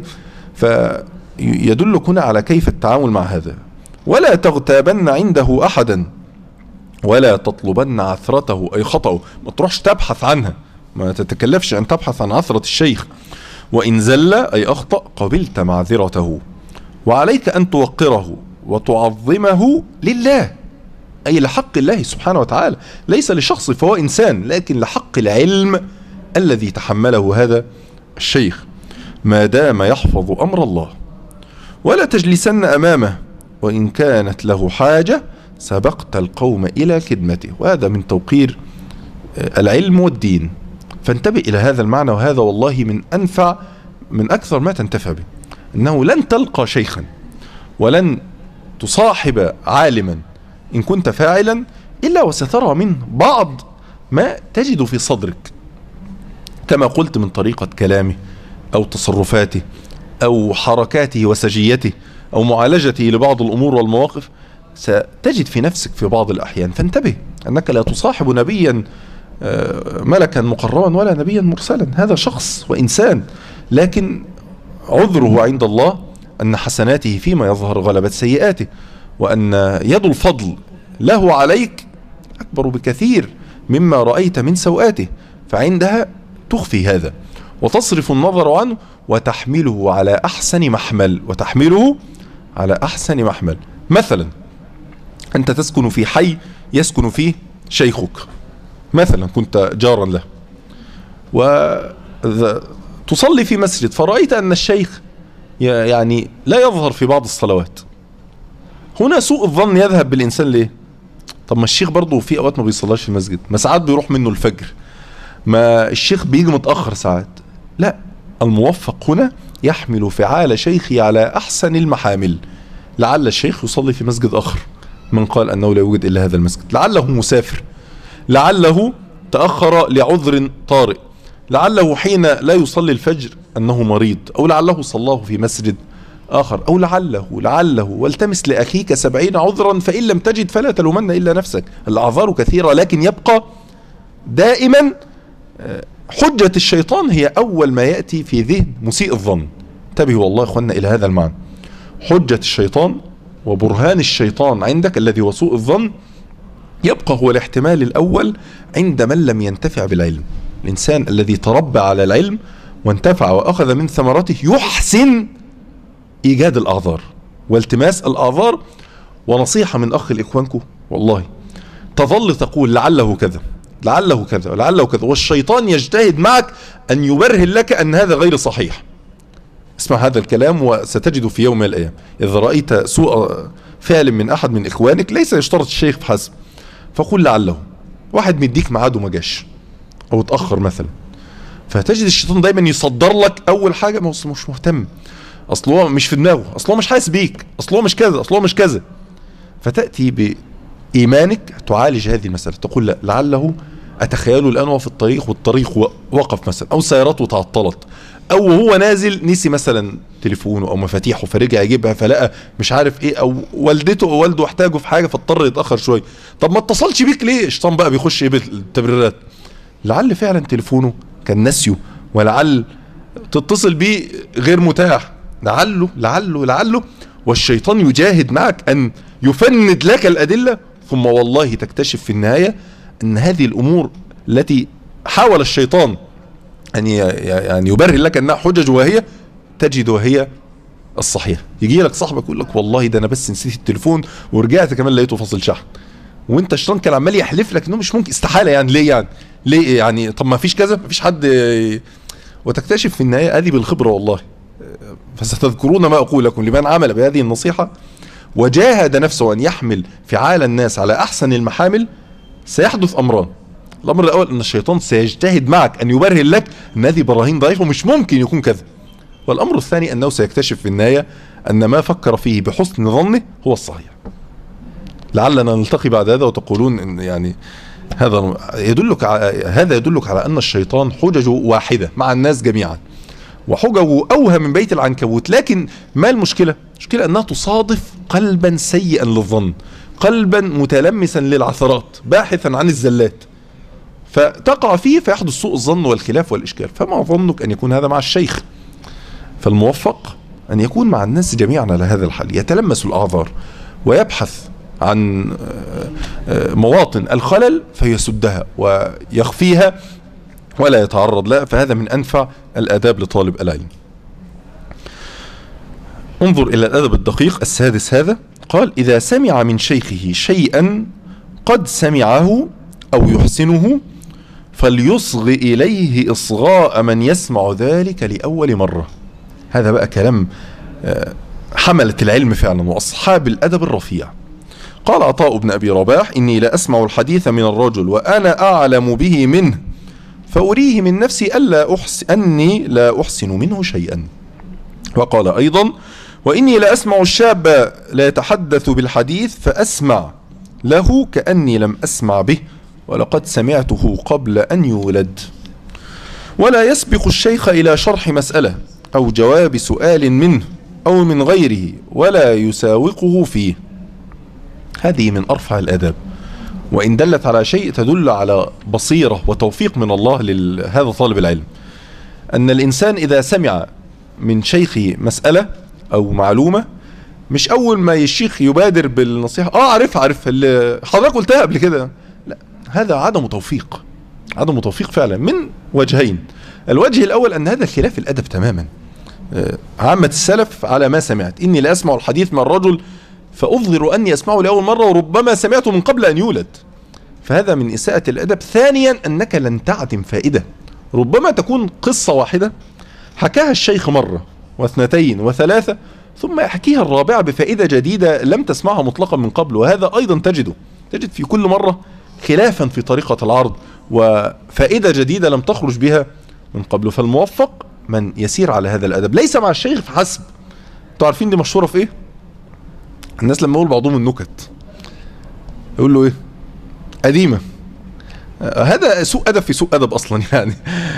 فيدلك هنا على كيف التعامل مع هذا. ولا تغتابن عنده أحدا، ولا تطلبن عثرته أي خطأه، ما تروحش تبحث عنها، ما تتكلفش أن تبحث عن عثرة الشيخ. وإن زل أي أخطأ قبلت معذرته، وعليك أن توقره وتعظمه لله، أي لحق الله سبحانه وتعالى، ليس لشخص فهو إنسان، لكن لحق العلم الذي تحمله هذا الشيخ ما دام يحفظ أمر الله. ولا تجلسن أمامه، وإن كانت له حاجة سبقت القوم إلى خدمته. وهذا من توقير العلم والدين، فانتبه إلى هذا المعنى. وهذا والله من أنفع من أكثر ما تنتفع به، أنه لن تلقى شيخا ولن تصاحب عالما إن كنت فاعلا إلا وسترى منه بعض ما تجد في صدرك، كما قلت من طريقة كلامه أو تصرفاته أو حركاته وسجيته أو معالجته لبعض الأمور والمواقف، ستجد في نفسك في بعض الأحيان. فانتبه أنك لا تصاحب نبيا ملكا مقربا ولا نبيا مرسلا، هذا شخص وإنسان، لكن عذره عند الله أن حسناته فيما يظهر غلبت سيئاته، وأن يد الفضل له عليك أكبر بكثير مما رأيت من سوءاته، فعندها تخفي هذا وتصرف النظر عنه وتحمله على أحسن محمل. وتحمله على أحسن محمل. مثلا أنت تسكن في حي يسكن فيه شيخك مثلا، كنت جارا له، وتصلي في مسجد فرأيت أن الشيخ لا يظهر في بعض الصلوات. هنا سوء الظن يذهب بالإنسان ليه؟ طب ما الشيخ برضه في اوقات ما بيصلاش في المسجد، ما ساعات بيروح منه الفجر، ما الشيخ بيجي متأخر ساعات. لا، الموفق هنا يحمل فعال شيخه على احسن المحامل. لعل الشيخ يصلي في مسجد اخر، من قال انه لا يوجد الا هذا المسجد، لعله مسافر، لعله تأخر لعذر طارئ، لعله حين لا يصلي الفجر أنه مريض، أو لعله صلاه في مسجد آخر، أو لعله والتمس لأخيك 70 عذرا، فإن لم تجد فلا تلومن إلا نفسك. الأعذار كثيرة، لكن يبقى دائما حجة الشيطان هي أول ما يأتي في ذهن مسيء الظن. انتبهوا والله يا أخوانا إلى هذا المعنى. حجة الشيطان وبرهان الشيطان عندك الذي هو سوء الظن يبقى هو الاحتمال الأول عند من لم ينتفع بالعلم. الإنسان الذي تربى على العلم وانتفع وأخذ من ثمرته يحسن إيجاد الأعذار والتماس الأعذار. ونصيحة من أخ لإخوانكم والله، تظل تقول لعله كذا لعله كذا ولعله كذا، والشيطان يجتهد معك أن يبرهن لك أن هذا غير صحيح. اسمع هذا الكلام وستجد في يوم من الأيام إذا رأيت سوء فعل من أحد من إخوانك، ليس يشترط الشيخ فحسب، فقل لعله. واحد مديك ميعاد وما جاش أو اتأخر مثلا، فتجد الشيطان دايما يصدر لك أول حاجة ما هو مش مهتم، أصل هو مش في دماغه، أصل هو مش حاسس بيك، أصل هو مش كذا، أصل هو مش كذا. فتأتي بإيمانك تعالج هذه المسألة، تقول لا لعله أتخيله الآن هو في الطريق والطريق وقف مثلا، أو سيارته تعطلت، أو هو نازل نسي مثلا تليفونه أو مفاتيحه فرجع يجيبها فلقى مش عارف إيه، أو والدته أو والده احتاجه في حاجة فاضطر يتأخر شوية. طب ما اتصلش بيك ليه؟ الشيطان بقى بيخش إيه بالتبريرات. لعل فعلا تليفونه كان ناسيه، ولعل تتصل بيه غير متاح، لعله. والشيطان يجاهد معك أن يفند لك الأدلة، ثم والله تكتشف في النهاية أن هذه الأمور التي حاول الشيطان أن يعني يبرهن لك أنها حجج وهي تجد وهي الصحيحة. يجي لك صاحبك يقول لك والله ده أنا بس نسيت التليفون ورجعت كمان لقيته فاصل شحن، وانت الشيطان كان عمال يحلف لك انه مش ممكن، استحالة يعني، ليه يعني طب ما فيش كذا، ما فيش حد، وتكتشف في النهاية هذه بالخبرة والله. فستذكرون ما أقول لكم لمن عمل بهذه النصيحة وجاهد نفسه أن يحمل فعال الناس على أحسن المحامل، سيحدث أمران. الأمر الأول أن الشيطان سيجتهد معك أن يبرهن لك أن هذه براهين ضعيفة ومش ممكن يكون كذا. والأمر الثاني أنه سيكتشف في النهاية أن ما فكر فيه بحسن ظنه هو الصحيح. لعلنا نلتقي بعد هذا وتقولون إن يعني هذا يدلك على أن الشيطان حججه واحدة مع الناس جميعا، وحججه أوهى من بيت العنكبوت. لكن ما المشكلة؟ المشكلة أنها تصادف قلبا سيئا للظن، قلبا متلمسا للعثرات باحثا عن الزلات، فتقع فيه فيحدث سوء الظن والخلاف والإشكال. فما ظنك أن يكون هذا مع الشيخ؟ فالموفق أن يكون مع الناس جميعا على هذا الحال، يتلمس الأعذار ويبحث عن مواطن الخلل فيسدها ويخفيها ولا يتعرض لها. فهذا من أنفع الآداب لطالب العلم. انظر إلى الأدب الدقيق السادس هذا، قال إذا سمع من شيخه شيئا قد سمعه أو يحسنه فليصغ إليه إصغاء من يسمع ذلك لأول مرة. هذا بقى كلام حملة العلم فعلا وأصحاب الأدب الرفيع. قال عطاء بن أبي رباح إني لا أسمع الحديث من الرجل وأنا أعلم به منه فأريه من نفسي أني لا أحسن منه شيئا. وقال أيضا وإني لا أسمع الشاب لا يتحدث بالحديث فأسمع له كأني لم أسمع به ولقد سمعته قبل أن يولد. ولا يسبق الشيخ إلى شرح مسألة أو جواب سؤال منه أو من غيره ولا يساوقه فيه. هذه من أرفع الآداب، وإن دلت على شيء تدل على بصيرة وتوفيق من الله لهذا طالب العلم، أن الإنسان إذا سمع من شيخه مسألة أو معلومة مش أول ما الشيخ يبادر بالنصيحة عارف اللي حضرتك قلتها قبل كده، لا، هذا عدم توفيق فعلا من وجهين. الوجه الأول أن هذا خلاف الأدب تماما. عامة السلف على ما سمعت إني لا أسمع الحديث من الرجل فأظهر أني أسمعه لأول مرة وربما سمعته من قبل أن يولد، فهذا من إساءة الأدب. ثانيا أنك لن تعدم فائدة، ربما تكون قصة واحدة حكاها الشيخ مرة واثنتين وثلاثة ثم يحكيها الرابعة بفائدة جديدة لم تسمعها مطلقا من قبل، وهذا أيضا تجده تجد في كل مرة خلافا في طريقة العرض وفائدة جديدة لم تخرج بها من قبل. فالموفق من يسير على هذا الأدب، ليس مع الشيخ فحسب. انتوا عارفين دي مشهورة في ايه؟ الناس لما يقول بعضهم النكت يقول له ايه؟ قديمة. هذا سوء أدب في سوء أدب أصلا يعني.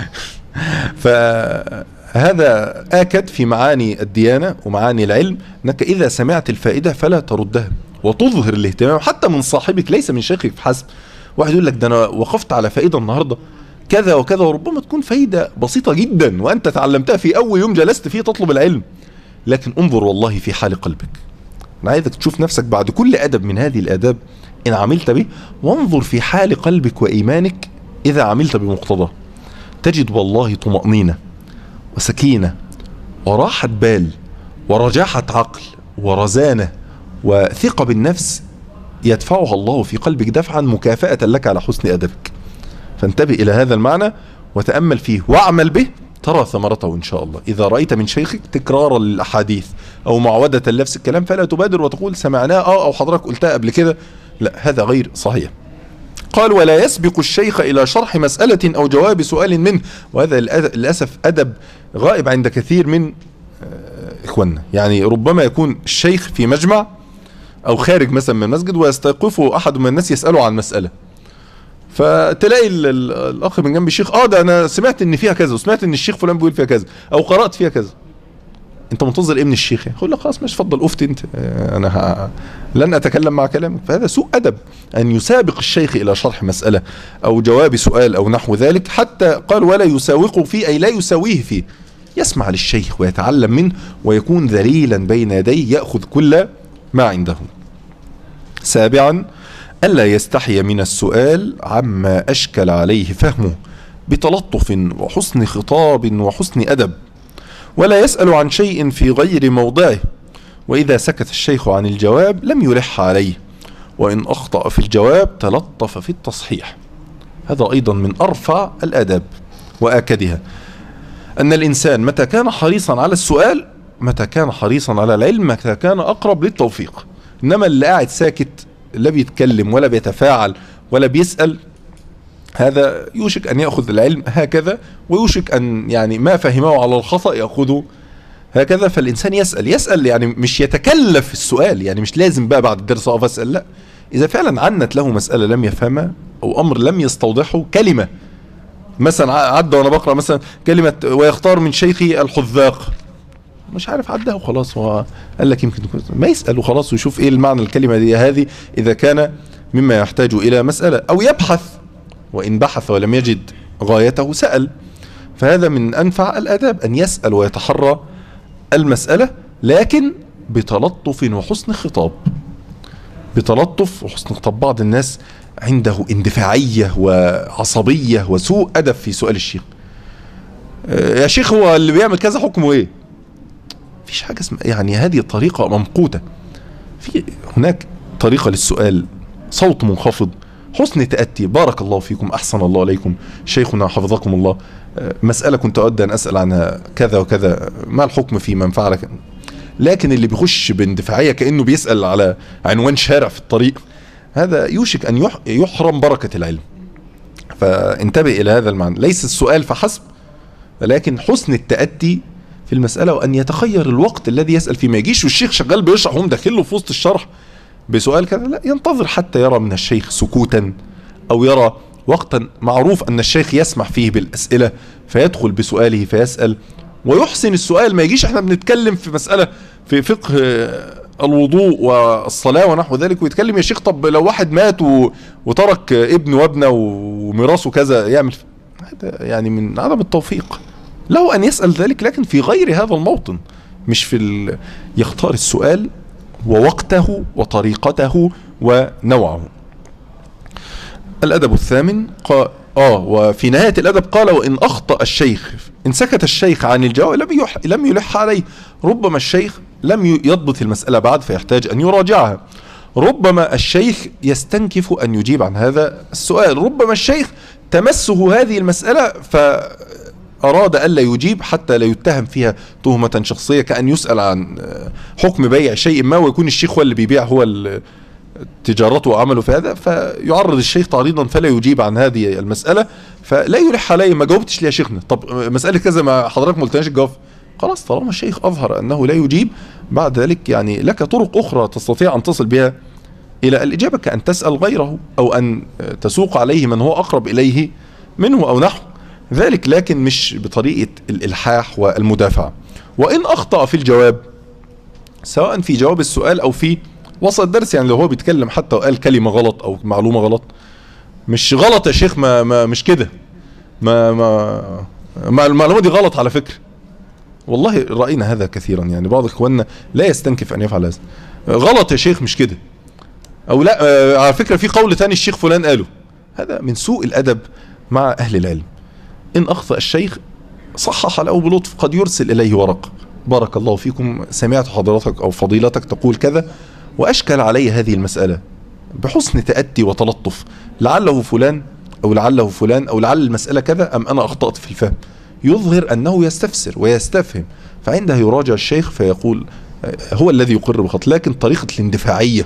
فهذا آكد في معاني الديانة ومعاني العلم، أنك إذا سمعت الفائدة فلا تردها وتظهر الاهتمام حتى من صاحبك ليس من شيخك فحسب. واحد يقول لك ده أنا وقفت على فائدة النهاردة كذا وكذا، وربما تكون فائدة بسيطة جدا وأنت تعلمتها في أول يوم جلست فيه تطلب العلم، لكن انظر والله في حال قلبك. أنا عايزك تشوف نفسك بعد كل أدب من هذه الآداب إن عملت به، وانظر في حال قلبك وإيمانك إذا عملت بمقتضاه، تجد والله طمأنينة وسكينة وراحة بال ورجاحة عقل ورزانة وثقة بالنفس يدفعها الله في قلبك دفعا مكافأة لك على حسن أدبك. فانتبه إلى هذا المعنى وتأمل فيه واعمل به، ترى ثمرته إن شاء الله. إذا رأيت من شيخك تكرارا للأحاديث أو معودة لنفس الكلام فلا تبادر وتقول سمعناه أو حضرتك قلتها قبل كده، لا، هذا غير صحيح. قال ولا يسبق الشيخ إلى شرح مسألة أو جواب سؤال منه. وهذا للأسف أدب غائب عند كثير من إخواننا. يعني ربما يكون الشيخ في مجمع أو خارج مثلا من المسجد ويستيقظه أحد من الناس يسأله عن مسألة، فتلاقي الأخ من جنب الشيخ ده أنا سمعت إن فيها كذا وسمعت إن الشيخ فلان بيقول فيها كذا أو قرأت فيها كذا. انت منتظر ايه من الشيخ؟ يقول لك خلاص ماشي اتفضل افتي انت، انا لن اتكلم مع كلامك. فهذا سوء ادب ان يسابق الشيخ الى شرح مسألة او جواب سؤال او نحو ذلك. حتى قال ولا يساوقه فيه، اي لا يساويه فيه، يسمع للشيخ ويتعلم منه ويكون ذليلا بين يديه يأخذ كل ما عنده. سابعا ألا يستحي من السؤال عما أشكل عليه فهمه بتلطف وحسن خطاب وحسن أدب، ولا يسأل عن شيء في غير موضعه، وإذا سكت الشيخ عن الجواب لم يلح عليه، وإن أخطأ في الجواب تلطف في التصحيح. هذا أيضا من أرفع الآداب وآكدها، أن الإنسان متى كان حريصا على السؤال، متى كان حريصا على العلم، متى كان أقرب للتوفيق. إنما اللي قاعد ساكت لا بيتكلم ولا بيتفاعل ولا بيسأل، هذا يوشك أن يأخذ العلم هكذا، ويوشك أن يعني ما فهمه على الخطأ يأخذه هكذا. فالإنسان يسأل يعني مش يتكلف السؤال، يعني مش لازم بقى بعد الدرس أقف أسأل، لا، إذا فعلا عنت له مسألة لم يفهمها أو أمر لم يستوضحه، كلمة مثلا عدى وأنا بقرأ مثلا كلمة ويختار من شيخي الحذاق، مش عارف عدها وخلاص، هو قال لك يمكن ما يسأل وخلاص ويشوف إيه المعنى الكلمة دي هذه إذا كان مما يحتاج إلى مسألة، أو يبحث، وإن بحث ولم يجد غايته سأل. فهذا من أنفع الآداب أن يسأل ويتحرى المسألة، لكن بتلطف وحسن خطاب. بتلطف وحسن خطاب. بعض الناس عنده اندفاعية وعصبية وسوء أدب في سؤال الشيخ. يا شيخ هو اللي بيعمل كذا حكمه ايه؟ مفيش حاجة اسمها، يعني هذه طريقة ممقوتة. في هناك طريقة للسؤال، صوت منخفض، حسن تأتي، بارك الله فيكم، أحسن الله عليكم، شيخنا حفظكم الله، مسألة كنت أود أن أسأل عنها كذا وكذا، ما الحكم في من فعل كذا. لكن اللي بيخش باندفاعية كأنه بيسأل على عنوان شارع في الطريق، هذا يوشك أن يحرم بركة العلم. فانتبه إلى هذا المعنى، ليس السؤال فحسب، ولكن حسن التأتي في المسألة، وأن يتخير الوقت الذي يسأل فيه. ما يجيش والشيخ شغال بيشرح وهم داخله في وسط الشرح بسؤال كذا، لا، ينتظر حتى يرى من الشيخ سكوتا، أو يرى وقتا معروف أن الشيخ يسمح فيه بالأسئلة فيدخل بسؤاله فيسأل ويحسن السؤال. ما يجيش احنا بنتكلم في مسألة في فقه الوضوء والصلاة ونحو ذلك ويتكلم يا شيخ طب لو واحد مات وترك ابن وابنه وميراثه كذا يعمل، هذا يعني من عدم التوفيق. له أن يسأل ذلك لكن في غير هذا الموطن، مش في يختار السؤال ووقته وطريقته ونوعه. الأدب الثامن وفي نهاية الأدب قال وإن أخطأ الشيخ، إن سكت الشيخ عن الجواب لم يلح عليه. ربما الشيخ لم يضبط المسألة بعد فيحتاج أن يراجعها، ربما الشيخ يستنكف أن يجيب عن هذا السؤال، ربما الشيخ تمسه هذه المسألة فأراد ألا يجيب حتى لا يتهم فيها تهمة شخصية، كأن يسأل عن حكم بيع شيء ما ويكون الشيخ هو اللي بيبيع، هو تجارته وعمله في هذا، فيعرض الشيخ تعريضا فلا يجيب عن هذه المسألة، فلا يلح عليه ما جاوبتش ليه يا شيخنا، طب مسألة كذا ما حضرتك ما قلتناش الجواب. خلاص طالما الشيخ أظهر أنه لا يجيب، بعد ذلك يعني لك طرق أخرى تستطيع أن تصل بها إلى الإجابة، كأن تسأل غيره أو أن تسوق عليه من هو أقرب إليه منه أو نحو ذلك، لكن مش بطريقة الإلحاح والمدافعة. وإن أخطأ في الجواب سواء في جواب السؤال أو في وسط الدرس، يعني لو هو بيتكلم حتى وقال كلمة غلط أو معلومة غلط، مش غلط يا شيخ، ما مش كده، ما المعلومة دي غلط على فكرة. والله رأينا هذا كثيرا، يعني بعض إخواننا لا يستنكف أن يفعل هذا، غلط يا شيخ مش كده، أو لا على فكرة في قول تاني الشيخ فلان قاله. هذا من سوء الأدب مع أهل العلم. إن أخطأ الشيخ صحح له بلطف، قد يرسل إليه ورقة: بارك الله فيكم، سمعت حضرتك أو فضيلتك تقول كذا وأشكل علي هذه المسألة، بحسن تأتي وتلطف، لعله فلان أو لعله فلان أو لعل المسألة كذا أم أنا أخطأت في الفهم، يظهر أنه يستفسر ويستفهم، فعنده يراجع الشيخ فيقول هو الذي يقر بخطأ. لكن طريقة الاندفاعية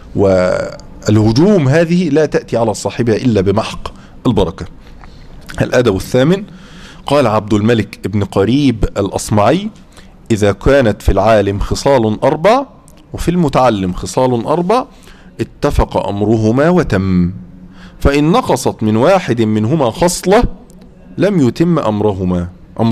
والهجوم هذه لا تأتي على صاحبها إلا بمحق البركة. الأدب الثامن، قال عبد الملك ابن قريب الأصمعي: إذا كانت في العالم خصال 4 وفي المتعلم خصال 4 اتفق أمرهما وتم، فإن نقصت من واحد منهما خصلة لم يتم أمرهما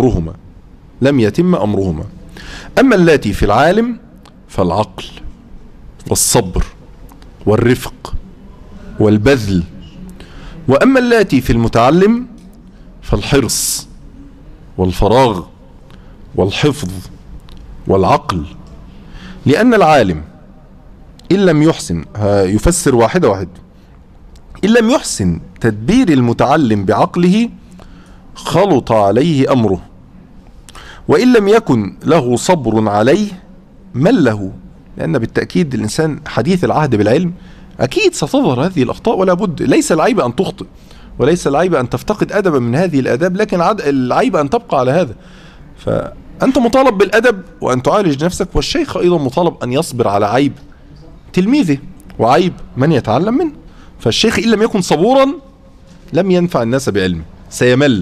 لم يتم أمرهما. أما اللاتي في العالم فالعقل والصبر والرفق والبذل، وأما اللاتي في المتعلم فالحرص والفراغ والحفظ والعقل، لأن العالم إن لم يحسن، يفسر واحدة واحدة، إن لم يحسن تدبير المتعلم بعقله خلط عليه أمره، وإن لم يكن له صبر عليه مله، لأن بالتأكيد الإنسان حديث العهد بالعلم أكيد ستظهر هذه الأخطاء ولا بد. ليس العيب أن تخطئ، وليس العيب أن تفتقد أدبا من هذه الآداب، لكن العيب أن تبقى على هذا. فأنت مطالب بالأدب وأن تعالج نفسك، والشيخ أيضا مطالب أن يصبر على عيب تلميذه وعيب من يتعلم منه. فالشيخ إن لم يكن صبورا لم ينفع الناس بعلمه، سيمل.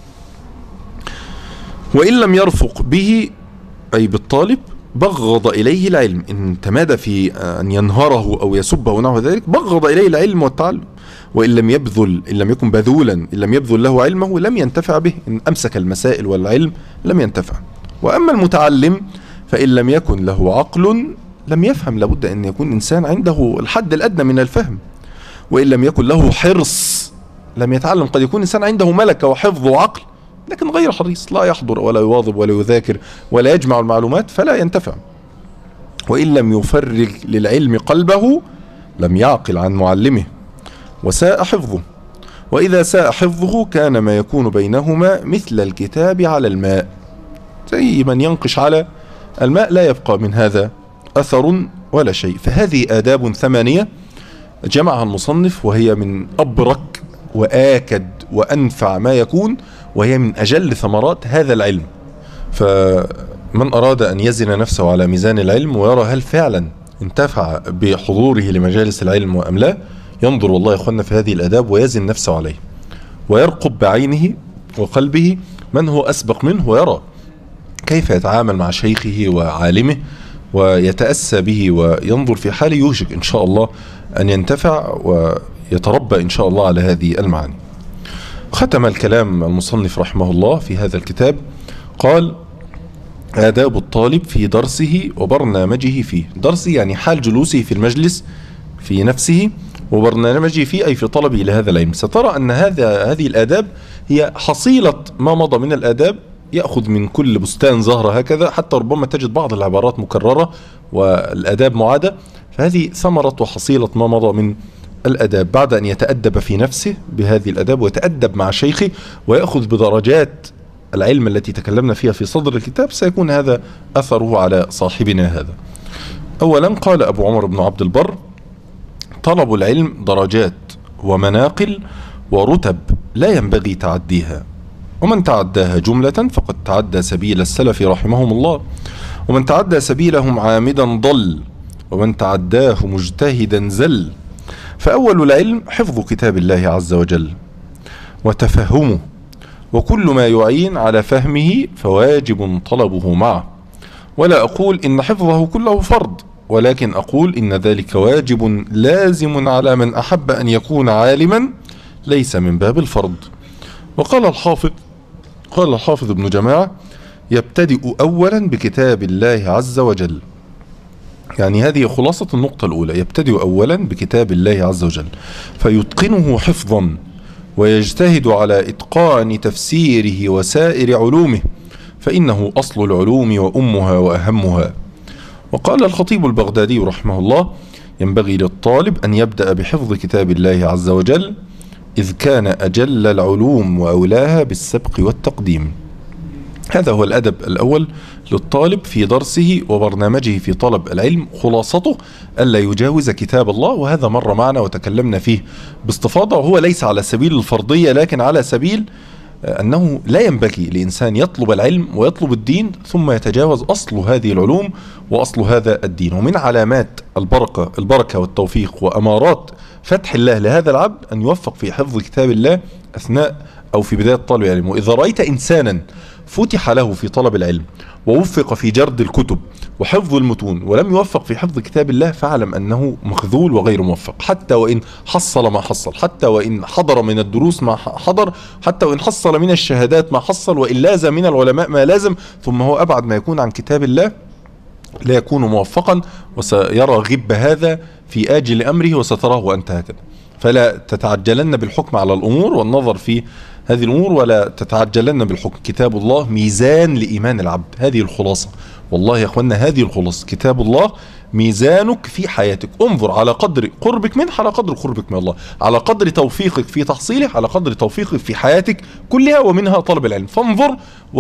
وإن لم يرفق به أي بالطالب بغض إليه العلم، إن تمادى في أن ينهره أو يسبه ونحو ذلك بغض إليه العلم والتعلم. وإن لم يبذل، إن لم يكن بذولا، إن لم يبذل له علمه لم ينتفع به، إن أمسك المسائل والعلم لم ينتفع. وأما المتعلم فإن لم يكن له عقل لم يفهم، لابد أن يكون إنسان عنده الحد الأدنى من الفهم. وإن لم يكن له حرص لم يتعلم، قد يكون إنسان عنده ملكة وحفظ وعقل لكن غير حريص، لا يحضر ولا يواظب ولا يذاكر ولا يجمع المعلومات فلا ينتفع. وإن لم يفرغ للعلم قلبه لم يعقل عن معلمه وساء حفظه، وإذا ساء حفظه كان ما يكون بينهما مثل الكتاب على الماء، زي من ينقش على الماء لا يبقى من هذا أثر ولا شيء. فهذه آداب 8 جمعها المصنف، وهي من أبرك وآكد وأنفع ما يكون، وهي من أجل ثمرات هذا العلم. فمن أراد أن يزن نفسه على ميزان العلم ويرى هل فعلا انتفع بحضوره لمجالس العلم أم لا، ينظر والله يا أخوانا في هذه الآداب ويزن نفسه عليه، ويرقب بعينه وقلبه من هو أسبق منه، ويرى كيف يتعامل مع شيخه وعالمه ويتأسى به، وينظر في حال يوشك إن شاء الله أن ينتفع ويتربى إن شاء الله على هذه المعاني. ختم الكلام المصنف رحمه الله في هذا الكتاب، قال: آداب الطالب في درسه وبرنامجه فيه. درسه يعني حال جلوسه في المجلس في نفسه، وبرنامجه فيه أي في طلبه إلى هذا العلم. سترى أن هذه الآداب هي حصيلة ما مضى من الآداب، يأخذ من كل بستان زهرة هكذا، حتى ربما تجد بعض العبارات مكررة والآداب معادة، فهذه ثمرة وحصيلة ما مضى من الأداب. بعد أن يتأدب في نفسه بهذه الأداب ويتأدب مع شيخه ويأخذ بدرجات العلم التي تكلمنا فيها في صدر الكتاب، سيكون هذا أثره على صاحبنا هذا. أولا قال أبو عمر بن عبد البر: طلب العلم درجات ومناقل ورتب لا ينبغي تعديها، ومن تعداها جملة فقد تعدى سبيل السلف رحمهم الله، ومن تعدى سبيلهم عامدا ضل، ومن تعداه مجتهدا زل. فأول العلم حفظ كتاب الله عز وجل وتفهمه، وكل ما يعين على فهمه فواجب طلبه معه. ولا أقول إن حفظه كله فرض، ولكن أقول إن ذلك واجب لازم على من أحب أن يكون عالما، ليس من باب الفرض. وقال الحافظ ابن جماعة: يبتدئ أولا بكتاب الله عز وجل. يعني هذه خلاصة النقطة الأولى، يبتدئ أولا بكتاب الله عز وجل فيتقنه حفظا، ويجتهد على إتقان تفسيره وسائر علومه، فإنه أصل العلوم وأمها وأهمها. وقال الخطيب البغدادي رحمه الله: ينبغي للطالب أن يبدأ بحفظ كتاب الله عز وجل، إذ كان أجل العلوم وأولاها بالسبق والتقديم. هذا هو الأدب الأول للطالب في درسه وبرنامجه في طلب العلم، خلاصته ألا يجاوز كتاب الله. وهذا مر معنا وتكلمنا فيه باستفاضة، وهو ليس على سبيل الفرضية، لكن على سبيل أنه لا ينبغي لإنسان يطلب العلم ويطلب الدين ثم يتجاوز أصل هذه العلوم وأصل هذا الدين. ومن علامات البركة والتوفيق وأمارات فتح الله لهذا العبد أن يوفق في حفظ كتاب الله أثناء أو في بداية طلب العلم. وإذا رأيت إنسانا فتح له في طلب العلم ووفق في جرد الكتب وحفظ المتون ولم يوفق في حفظ كتاب الله، فاعلم أنه مخذول وغير موفق، حتى وإن حصل ما حصل، حتى وإن حضر من الدروس ما حضر، حتى وإن حصل من الشهادات ما حصل، وإن لازم من العلماء ما لازم، ثم هو أبعد ما يكون عن كتاب الله لا يكون موفقا، وسيرى غب هذا في آجل أمره وستراه أنت هكذا. فلا تتعجلن بالحكم على الأمور والنظر في هذه الأمور، ولا تتعجلن بالحكم. كتاب الله ميزان لإيمان العبد، هذه الخلاصة. والله يا أخوانا هذه الخلاصة، كتاب الله ميزانك في حياتك. انظر على قدر قربك منه، على قدر قربك من الله، على قدر توفيقك في تحصيله، على قدر توفيقك في حياتك كلها، ومنها طلب العلم. فانظر،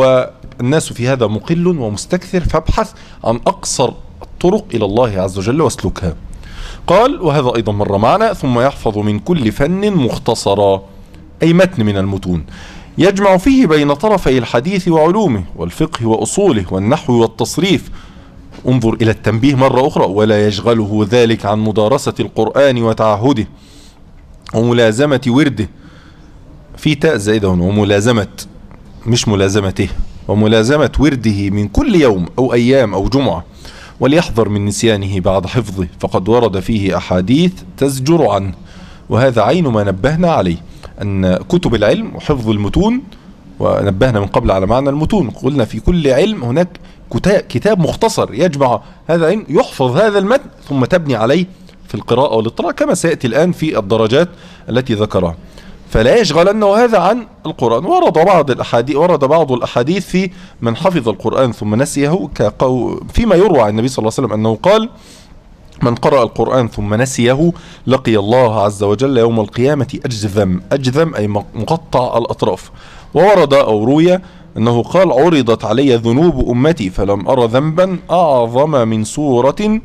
والناس في هذا مقل ومستكثر، فابحث عن أقصر الطرق إلى الله عز وجل واسلكها. قال: وهذا أيضا مر معنا. ثم يحفظ من كل فن مختصرا، أي متن من المتون، يجمع فيه بين طرفي الحديث وعلومه، والفقه وأصوله، والنحو والتصريف. انظر إلى التنبيه مرة أخرى: ولا يشغله ذلك عن مدارسة القرآن وتعهده وملازمة ورده. في تاء زائدة هنا، وملازمة مش ملازمته، وملازمة ورده من كل يوم أو أيام أو جمعة، وليحذر من نسيانه بعد حفظه، فقد ورد فيه أحاديث تزجر عنه. وهذا عين ما نبهنا عليه، أن كتب العلم وحفظ المتون، ونبهنا من قبل على معنى المتون، قلنا في كل علم هناك كتاب مختصر يجمع هذا العلم، يحفظ هذا المتن ثم تبني عليه في القراءة والاطلاع، كما سيأتي الآن في الدرجات التي ذكرها. فلا يشغلنه هذا عن القرآن. ورد بعض الأحاديث في من حفظ القرآن ثم نسيه، فيما يروى عن النبي صلى الله عليه وسلم أنه قال: من قرأ القرآن ثم نسيه لقي الله عز وجل يوم القيامة أجذم أي مقطع الأطراف. وورد أو روي أنه قال: عرضت علي ذنوب أمتي فلم أرى ذنبا أعظم من سورة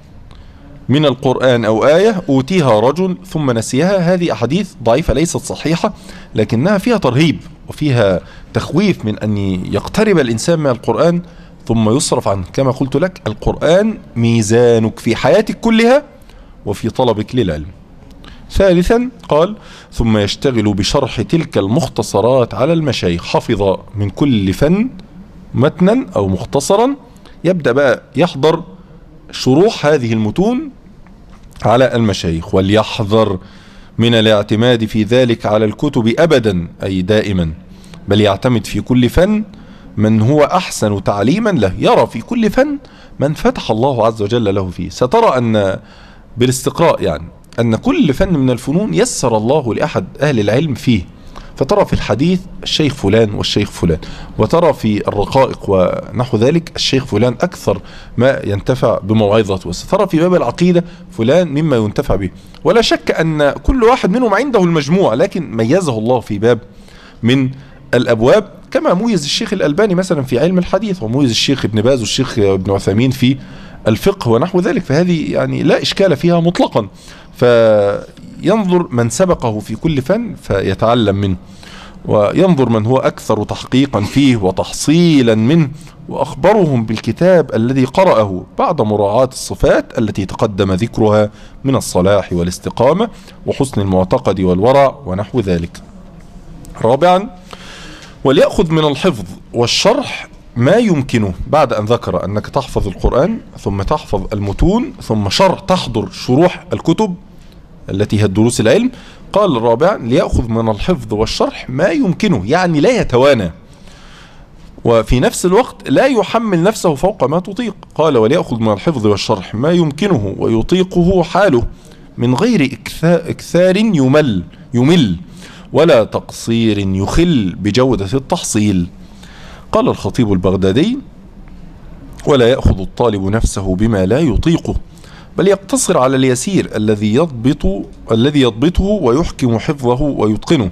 من القرآن أو آية أوتيها رجل ثم نسيها. هذه أحاديث ضعيفة ليست صحيحة، لكنها فيها ترهيب وفيها تخويف من أن يقترب الإنسان من القرآن ثم يصرف عنه. كما قلت لك، القرآن ميزانك في حياتك كلها وفي طلبك للعلم. ثالثا قال: ثم يشتغل بشرح تلك المختصرات على المشايخ. حفظ من كل فن متنا أو مختصرا، يبدأ بقى يحضر شروح هذه المتون على المشايخ. وليحذر من الاعتماد في ذلك على الكتب أبدا، أي دائما، بل يعتمد في كل فن من هو أحسن تعليما له، يرى في كل فن من فتح الله عز وجل له فيه. سترى أن بالاستقراء يعني أن كل فن من الفنون يسر الله لأحد أهل العلم فيه. فترى في الحديث الشيخ فلان والشيخ فلان، وترى في الرقائق ونحو ذلك الشيخ فلان أكثر ما ينتفع بموعظته، وسترى في باب العقيدة فلان مما ينتفع به. ولا شك أن كل واحد منهم عنده المجموع، لكن ميزه الله في باب من الأبواب، كما ميز الشيخ الألباني مثلا في علم الحديث، وميز الشيخ ابن باز والشيخ ابن عثيمين في الفقه ونحو ذلك. فهذه يعني لا إشكال فيها مطلقا. فينظر من سبقه في كل فن فيتعلم منه. وينظر من هو أكثر تحقيقا فيه وتحصيلا منه، وأخبرهم بالكتاب الذي قرأه بعد مراعاة الصفات التي تقدم ذكرها من الصلاح والاستقامة وحسن المعتقد والورع ونحو ذلك. رابعا، وليأخذ من الحفظ والشرح ما يمكنه، بعد أن ذكر أنك تحفظ القرآن ثم تحفظ المتون ثم تحضر شروح الكتب التي هي الدروس العلم. قال الرابع: ليأخذ من الحفظ والشرح ما يمكنه، يعني لا يتوانى، وفي نفس الوقت لا يحمل نفسه فوق ما تطيق. قال: وليأخذ من الحفظ والشرح ما يمكنه ويطيقه حاله من غير إكثار يمل ولا تقصير يخل بجودة التحصيل. قال الخطيب البغدادي: ولا يأخذ الطالب نفسه بما لا يطيقه، بل يقتصر على اليسير الذي يضبطه ويحكم حفظه ويتقنه.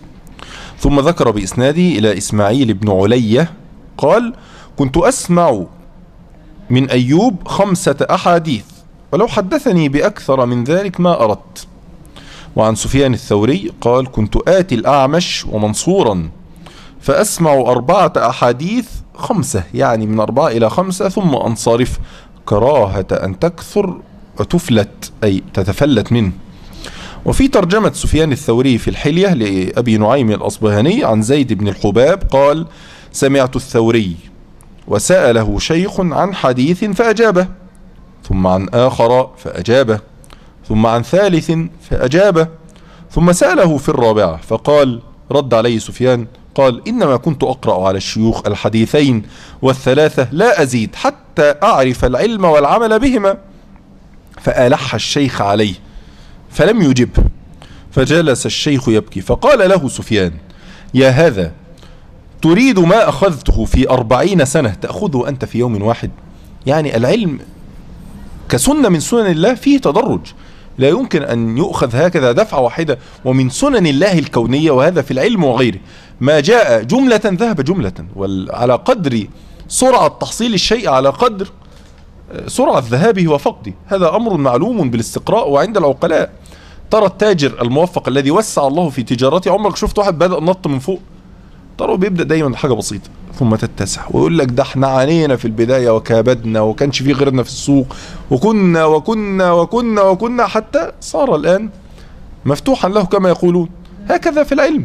ثم ذكر بإسنادي إلى إسماعيل بن علية قال: كنت أسمع من أيوب 5 أحاديث، ولو حدثني بأكثر من ذلك ما أردت. وعن سفيان الثوري قال: كنت آتي الأعمش ومنصورا فأسمع 4 أحاديث 5، يعني من 4 إلى 5 ثم أنصرف، كراهة أن تكثر وتفلت، أي تتفلت منه. وفي ترجمة سفيان الثوري في الحلية لأبي نعيم الأصبهاني عن زيد بن الحباب قال: سمعت الثوري وسأله شيخ عن حديث فأجابه، ثم عن آخر فأجابه، ثم عن ثالث فأجابه، ثم سأله في الرابعة فقال: رد عليه سفيان قال: إنما كنت أقرأ على الشيوخ الحديثين والثلاثة لا أزيد حتى أعرف العلم والعمل بهما. فألح الشيخ عليه فلم يجبه، فجلس الشيخ يبكي، فقال له سفيان: يا هذا، تريد ما أخذته في 40 سنة تأخذه أنت في يوم واحد؟ يعني العلم كسنة من سنن الله فيه تدرج، لا يمكن أن يؤخذ هكذا دفعة واحدة، ومن سنن الله الكونية، وهذا في العلم وغيره. ما جاء جملة ذهب جملة، وعلى قدر سرعة تحصيل الشيء على قدر سرعة ذهابه وفقده. هذا أمر معلوم بالاستقراء وعند العقلاء. ترى التاجر الموفق الذي وسع الله في تجارته، عمرك شفت واحد بدأ نط من فوق؟ ترى بيبدأ دايما حاجة بسيطة ثم تتسع، ويقول لك ده احنا عانينا في البداية وكابدنا وكانش في غيرنا في السوق، وكنا وكنا وكنا وكنا حتى صار الآن مفتوحا له كما يقولون. هكذا في العلم،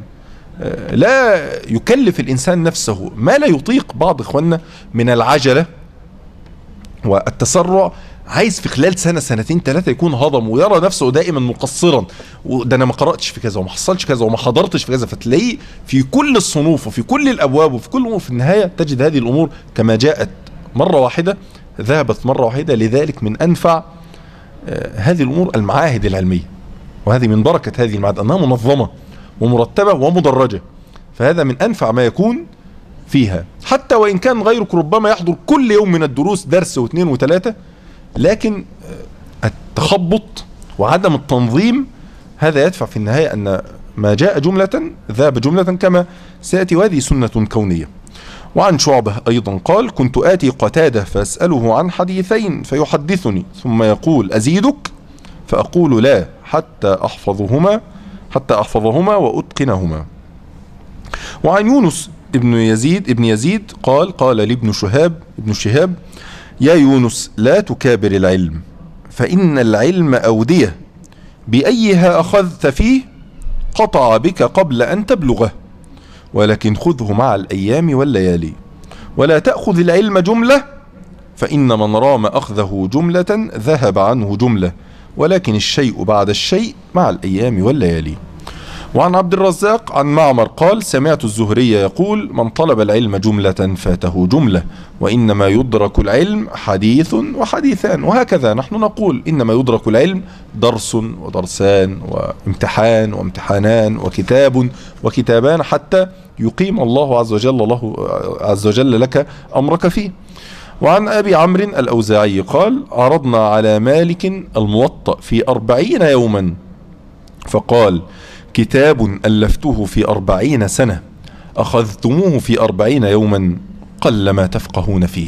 لا يكلف الإنسان نفسه ما لا يطيق. بعض إخواننا من العجلة والتسرع عايز في خلال سنة 2 3 يكون هضم، ويرى نفسه دائما مقصرا، وده انا ما قرأتش في كذا وما حصلش كذا وما حضرتش في كذا، فتلاقيه في كل الصنوف وفي كل الابواب وفي كل، في النهاية تجد هذه الامور كما جاءت مرة واحدة ذهبت مرة واحدة. لذلك من انفع هذه الامور المعاهد العلمية، وهذه من بركة هذه المعاهد انها منظمة ومرتبة ومدرجة، فهذا من انفع ما يكون فيها. حتى وان كان غيرك ربما يحضر كل يوم من الدروس درس واثنين وثلاثة، لكن التخبط وعدم التنظيم هذا يدفع في النهاية أن ما جاء جملة ذهب جملة كما سيأتي، وهذه سنة كونية. وعن شعبة أيضا قال: كنت آتي قتادة فأسأله عن حديثين فيحدثني ثم يقول: أزيدك؟ فأقول: لا، حتى أحفظهما وأتقنهما. وعن يونس ابن يزيد قال لابن شهاب: يا يونس، لا تكابر العلم، فإن العلم أودية، بأيها أخذت فيه قطع بك قبل أن تبلغه، ولكن خذه مع الأيام والليالي، ولا تأخذ العلم جملة، فإن من رام أخذه جملة ذهب عنه جملة، ولكن الشيء بعد الشيء مع الأيام والليالي. وعن عبد الرزاق عن معمر قال: سمعت الزهري يقول: من طلب العلم جملة فاته جملة، وإنما يدرك العلم حديث وحديثان. وهكذا نحن نقول: إنما يدرك العلم درس ودرسان وامتحان وامتحانان وكتاب وكتابان، حتى يقيم الله عز وجل لك أمرك فيه. وعن أبي عمرو الأوزاعي قال: عرضنا على مالك الموطأ في 40 يوما، فقال: كتاب ألفته في 40 سنة أخذتموه في 40 يوما، قلما تفقهون فيه.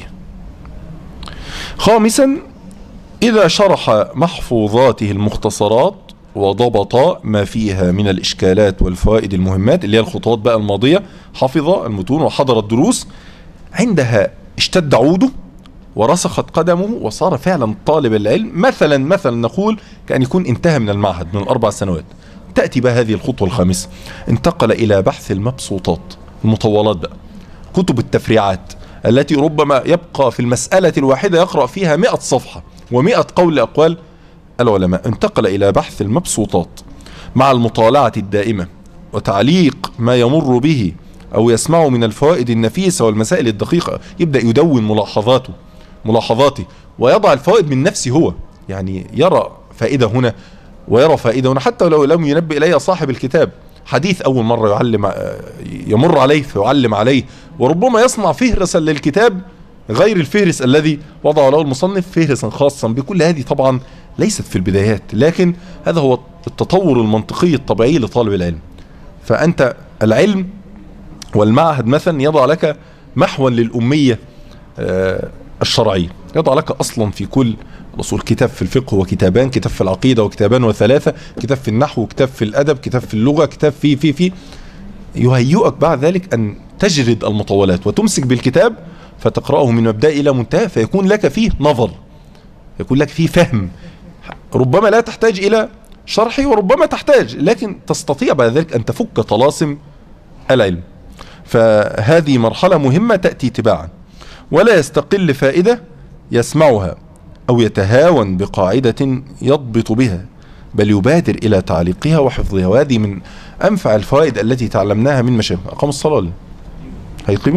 خامسا، إذا شرح محفوظاته المختصرات وضبط ما فيها من الإشكالات والفوائد المهمات، اللي هي الخطوات بقى الماضية، حفظ المتون وحضر الدروس، عندها اشتد عوده ورسخت قدمه وصار فعلا طالب العلم. مثلا نقول كأن يكون انتهى من المعهد من ال4 سنوات، تأتي بقى هذه الخطوة الخامسة، انتقل إلى بحث المبسوطات، المطولات بقى، كتب التفريعات التي ربما يبقى في المسألة الواحدة يقرأ فيها 100 صفحة و100 قول لأقوال العلماء. انتقل إلى بحث المبسوطات مع المطالعة الدائمة وتعليق ما يمر به أو يسمعه من الفوائد النفيسة والمسائل الدقيقة، يبدأ يدون ملاحظاته ويضع الفوائد من نفسه هو، يعني يرى فائدة هنا ويرى فائدة هنا، حتى لو لم ينبئ إليه صاحب الكتاب، حديث أول مرة يمر عليه فيعلم عليه، وربما يصنع فهرسا للكتاب غير الفهرس الذي وضع له المصنف، فهرسا خاصا بكل هذه. طبعا ليست في البدايات، لكن هذا هو التطور المنطقي الطبيعي لطالب العلم. فأنت العلم والمعهد مثلا يضع لك محوا للأمية الشرعية، يضع لك أصلا في كل الأصول، كتاب في الفقه وكتابان، كتاب في العقيدة وكتابان وثلاثة، كتاب في النحو وكتاب في الأدب، كتاب في اللغة، كتاب في يهيئك بعد ذلك أن تجرد المطولات وتمسك بالكتاب فتقرأه من مبدأ إلى منتهى، فيكون لك فيه نظر، يكون لك فيه فهم، ربما لا تحتاج إلى شرحه وربما تحتاج، لكن تستطيع بعد ذلك أن تفك طلاسم العلم. فهذه مرحلة مهمة تأتي تباعا، ولا يستقل فائدة يسمعها أو يتهاون بقاعدة يضبط بها، بل يبادر إلى تعليقها وحفظها. وهذه من أنفع الفوائد التي تعلمناها من مشايخ. أقام الصلاة هيقيموا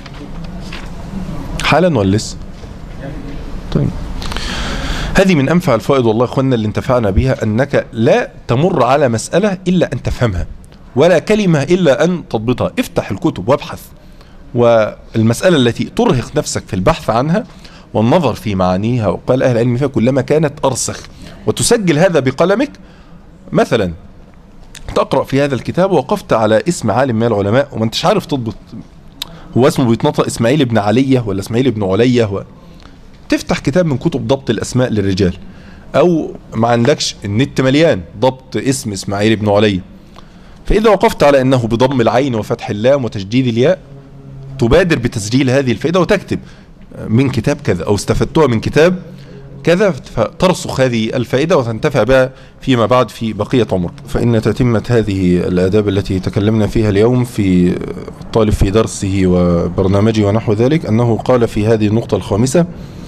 حالا ولا لسه؟ طيب، هذه من أنفع الفوائد والله إخواننا اللي انتفعنا بها، أنك لا تمر على مسألة إلا أن تفهمها، ولا كلمة إلا أن تضبطها. افتح الكتب وابحث، والمسألة التي ترهق نفسك في البحث عنها والنظر في معانيها وقال أهل العلم فيها كلما كانت أرسخ، وتسجل هذا بقلمك. مثلا تقرأ في هذا الكتاب ووقفت على اسم عالم من العلماء وما انتش عارف تضبط هو اسمه بيتنطق إسماعيل بن علية ولا إسماعيل بن علية، تفتح كتاب من كتب ضبط الأسماء للرجال، أو ما عندكش النت مليان ضبط اسم إسماعيل بن علية، فإذا وقفت على أنه بضم العين وفتح اللام وتشديد الياء تبادر بتسجيل هذه الفائدة وتكتب من كتاب كذا أو استفدتها من كتاب كذا، فترسخ هذه الفائدة وتنتفع بها فيما بعد في بقية عمرك. فإن تتمة هذه الآداب التي تكلمنا فيها اليوم في الطالب في درسه وبرنامجه ونحو ذلك، أنه قال في هذه النقطة الخامسة: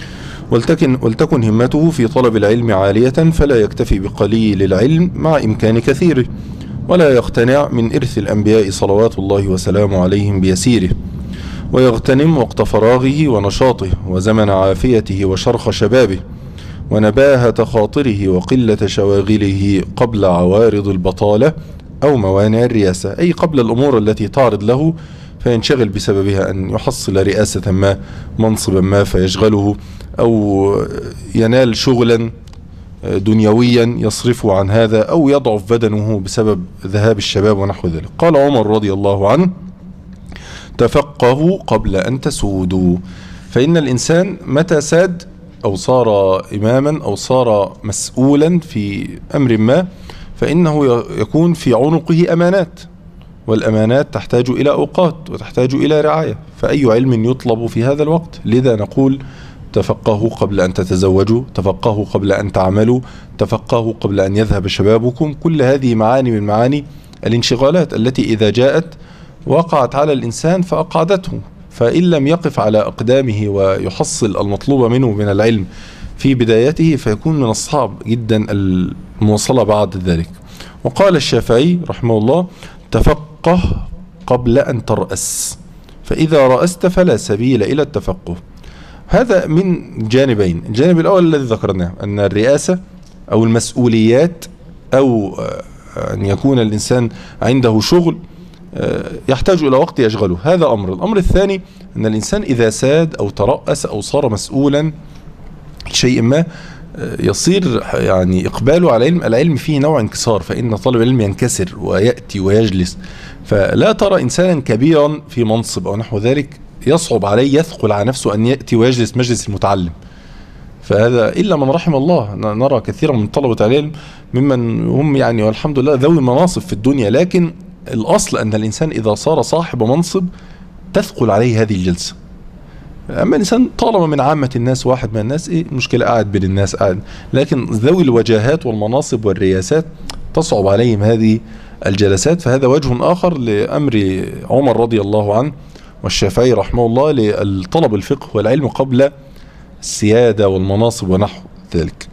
ولتكن همته في طلب العلم عالية، فلا يكتفي بقليل العلم مع إمكان كثيره، ولا يقتنع من إرث الأنبياء صلوات الله وسلامه عليهم بيسيره، ويغتنم وقت فراغه ونشاطه وزمن عافيته وشرخ شبابه ونباهة خاطره وقلة شواغله قبل عوارض البطالة أو موانع الرياسة، أي قبل الأمور التي تعرض له فينشغل بسببها، أن يحصل رئاسة ما، منصبا ما فيشغله، أو ينال شغلا دنيويا يصرفه عن هذا، أو يضعف بدنه بسبب ذهاب الشباب ونحو ذلك. قال عمر رضي الله عنه: تفقهوا قبل أن تسودوا. فإن الإنسان متى ساد أو صار إماما أو صار مسؤولا في أمر ما، فإنه يكون في عنقه أمانات، والأمانات تحتاج إلى أوقات وتحتاج إلى رعاية، فأي علم يطلب في هذا الوقت. لذا نقول: تفقهوا قبل أن تتزوجوا، تفقهوا قبل أن تعملوا، تفقهوا قبل أن يذهب شبابكم. كل هذه معاني من معاني الانشغالات التي إذا جاءت وقعت على الإنسان فأقعدته، فإن لم يقف على أقدامه ويحصل المطلوب منه من العلم في بدايته فيكون من الصعب جدا المواصلة بعد ذلك. وقال الشافعي رحمه الله: تفقه قبل أن ترأس، فإذا رأست فلا سبيل إلى التفقه. هذا من جانبين: الجانب الأول الذي ذكرناه، أن الرئاسة أو المسؤوليات أو أن يكون الإنسان عنده شغل يحتاج إلى وقت يشغله، هذا أمر. الأمر الثاني أن الإنسان إذا ساد أو ترأس أو صار مسؤولا شيء ما يصير يعني إقباله على العلم فيه نوع انكسار، فإن طالب العلم ينكسر ويأتي ويجلس، فلا ترى إنسانا كبيرا في منصب أو نحو ذلك يصعب عليه، يثقل على نفسه أن يأتي ويجلس مجلس المتعلم، فهذا إلا من رحم الله. نرى كثيرا من طلبة العلم ممن هم يعني والحمد لله ذوي مناصب في الدنيا، لكن الأصل أن الإنسان إذا صار صاحب منصب تثقل عليه هذه الجلسة. أما الإنسان طالما من عامة الناس، واحد من الناس، إيه المشكلة؟ قاعد بين الناس قاعد. لكن ذوي الوجاهات والمناصب والرياسات تصعب عليهم هذه الجلسات. فهذا وجه آخر لأمر عمر رضي الله عنه والشافعي رحمه الله لطلب الفقه والعلم قبل السيادة والمناصب ونحو ذلك.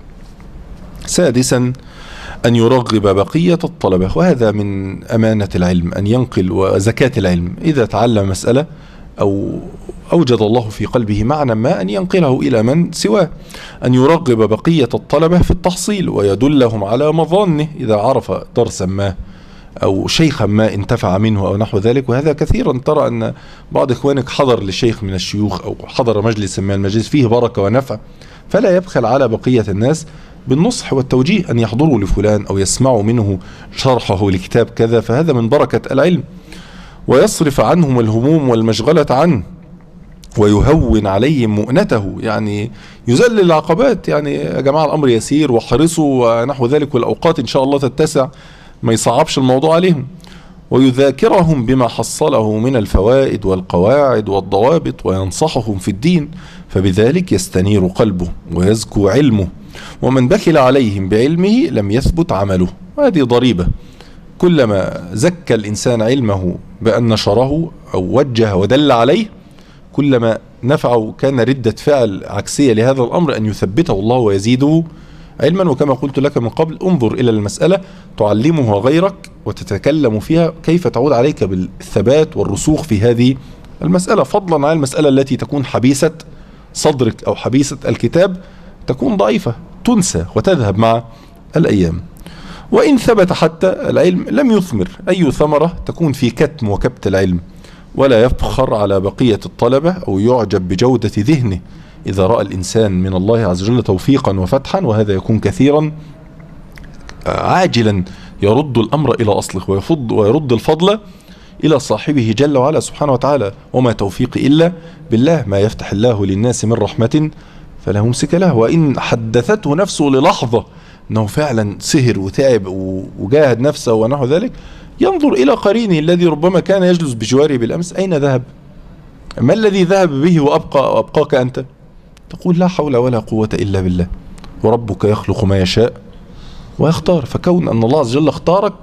سادسا أن يرغب بقية الطلبة، وهذا من أمانة العلم أن ينقل وزكاة العلم. إذا تعلم مسألة أو أوجد الله في قلبه معنى ما أن ينقله إلى من سواه. أن يرغب بقية الطلبة في التحصيل ويدلهم على مظانه إذا عرف درسا ما أو شيخا ما انتفع منه أو نحو ذلك. وهذا كثيرا ترى أن بعض إخوانك حضر لشيخ من الشيوخ أو حضر مجلس من المجلس فيه بركة ونفع، فلا يبخل على بقية الناس بالنصح والتوجيه أن يحضروا لفلان أو يسمعوا منه شرحه لكتاب كذا، فهذا من بركة العلم. ويصرف عنهم الهموم والمشغلة عنه ويهون عليهم مؤنته، يعني يذلل العقبات. يعني يا جماعة الأمر يسير وحرصوا ونحو ذلك، والأوقات إن شاء الله تتسع، ما يصعبش الموضوع عليهم. ويذاكرهم بما حصله من الفوائد والقواعد والضوابط وينصحهم في الدين، فبذلك يستنير قلبه ويزكو علمه. ومن بخل عليهم بعلمه لم يثبت عمله، وهذه ضريبة. كلما زكى الإنسان علمه بأن نشره أو وجه ودل عليه، كلما نفعه. كان ردة فعل عكسية لهذا الأمر أن يثبته الله ويزيده علما. وكما قلت لك من قبل، انظر إلى المسألة تعلمها غيرك وتتكلم فيها كيف تعود عليك بالثبات والرسوخ في هذه المسألة، فضلا عن المسألة التي تكون حبيسة صدرك أو حبيسة الكتاب، تكون ضعيفة تنسى وتذهب مع الأيام. وإن ثبت حتى العلم لم يثمر أي ثمرة، تكون في كتم وكبت العلم. ولا يفخر على بقية الطلبة أو يعجب بجودة ذهنه إذا رأى الإنسان من الله عز وجل توفيقا وفتحا، وهذا يكون كثيرا عاجلا يرد الأمر إلى أصله ويرد الفضل إلى صاحبه جل وعلا سبحانه وتعالى. وما توفيقي إلا بالله، ما يفتح الله للناس من رحمة فلا ممسك له. وإن حدثته نفسه للحظة أنه فعلا سهر وتعب وجاهد نفسه ونحو ذلك، ينظر إلى قرينه الذي ربما كان يجلس بجواره بالأمس، أين ذهب؟ ما الذي ذهب به وأبقاك أنت؟ تقول لا حول ولا قوة إلا بالله، وربك يخلق ما يشاء ويختار. فكون أن الله عز وجل اختارك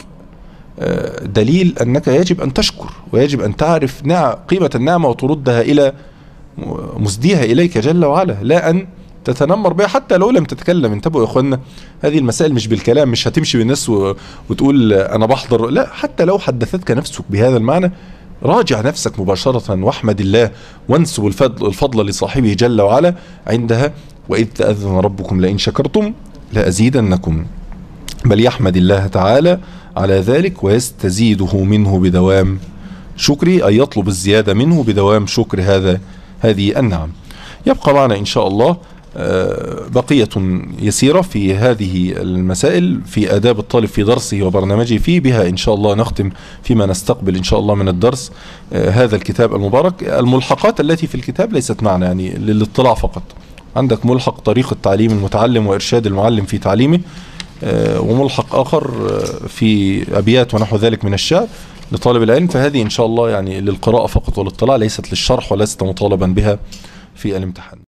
دليل أنك يجب أن تشكر، ويجب أن تعرف قيمة النعمة وتردها إلى مسديها إليك جل وعلا، لا أن تتنمر بها حتى لو لم تتكلم. انتبهوا يا اخوانا، هذه المسائل مش بالكلام، مش هتمشي بالناس وتقول أنا بحضر، لا، حتى لو حدثتك نفسك بهذا المعنى راجع نفسك مباشرة واحمد الله وانسب الفضل لصاحبه جل وعلا عندها. وإذ تأذن ربكم لئن شكرتم لأزيدنكم، بل يحمد الله تعالى على ذلك ويستزيده منه بدوام شكري، أي يطلب الزيادة منه بدوام شكر هذه النعم. يبقى معنا إن شاء الله بقية يسيرة في هذه المسائل في آداب الطالب في درسه وبرنامجه فيه، بها إن شاء الله نختم فيما نستقبل إن شاء الله من الدرس هذا الكتاب المبارك. الملحقات التي في الكتاب ليست معنا، يعني للاطلاع فقط. عندك ملحق طريقة تعليم المتعلم وإرشاد المعلم في تعليمه، وملحق آخر في أبيات ونحو ذلك من الشعر لطالب العلم. فهذه إن شاء الله يعني للقراءة فقط والاطلاع، ليست للشرح ولست مطالبا بها في الامتحان.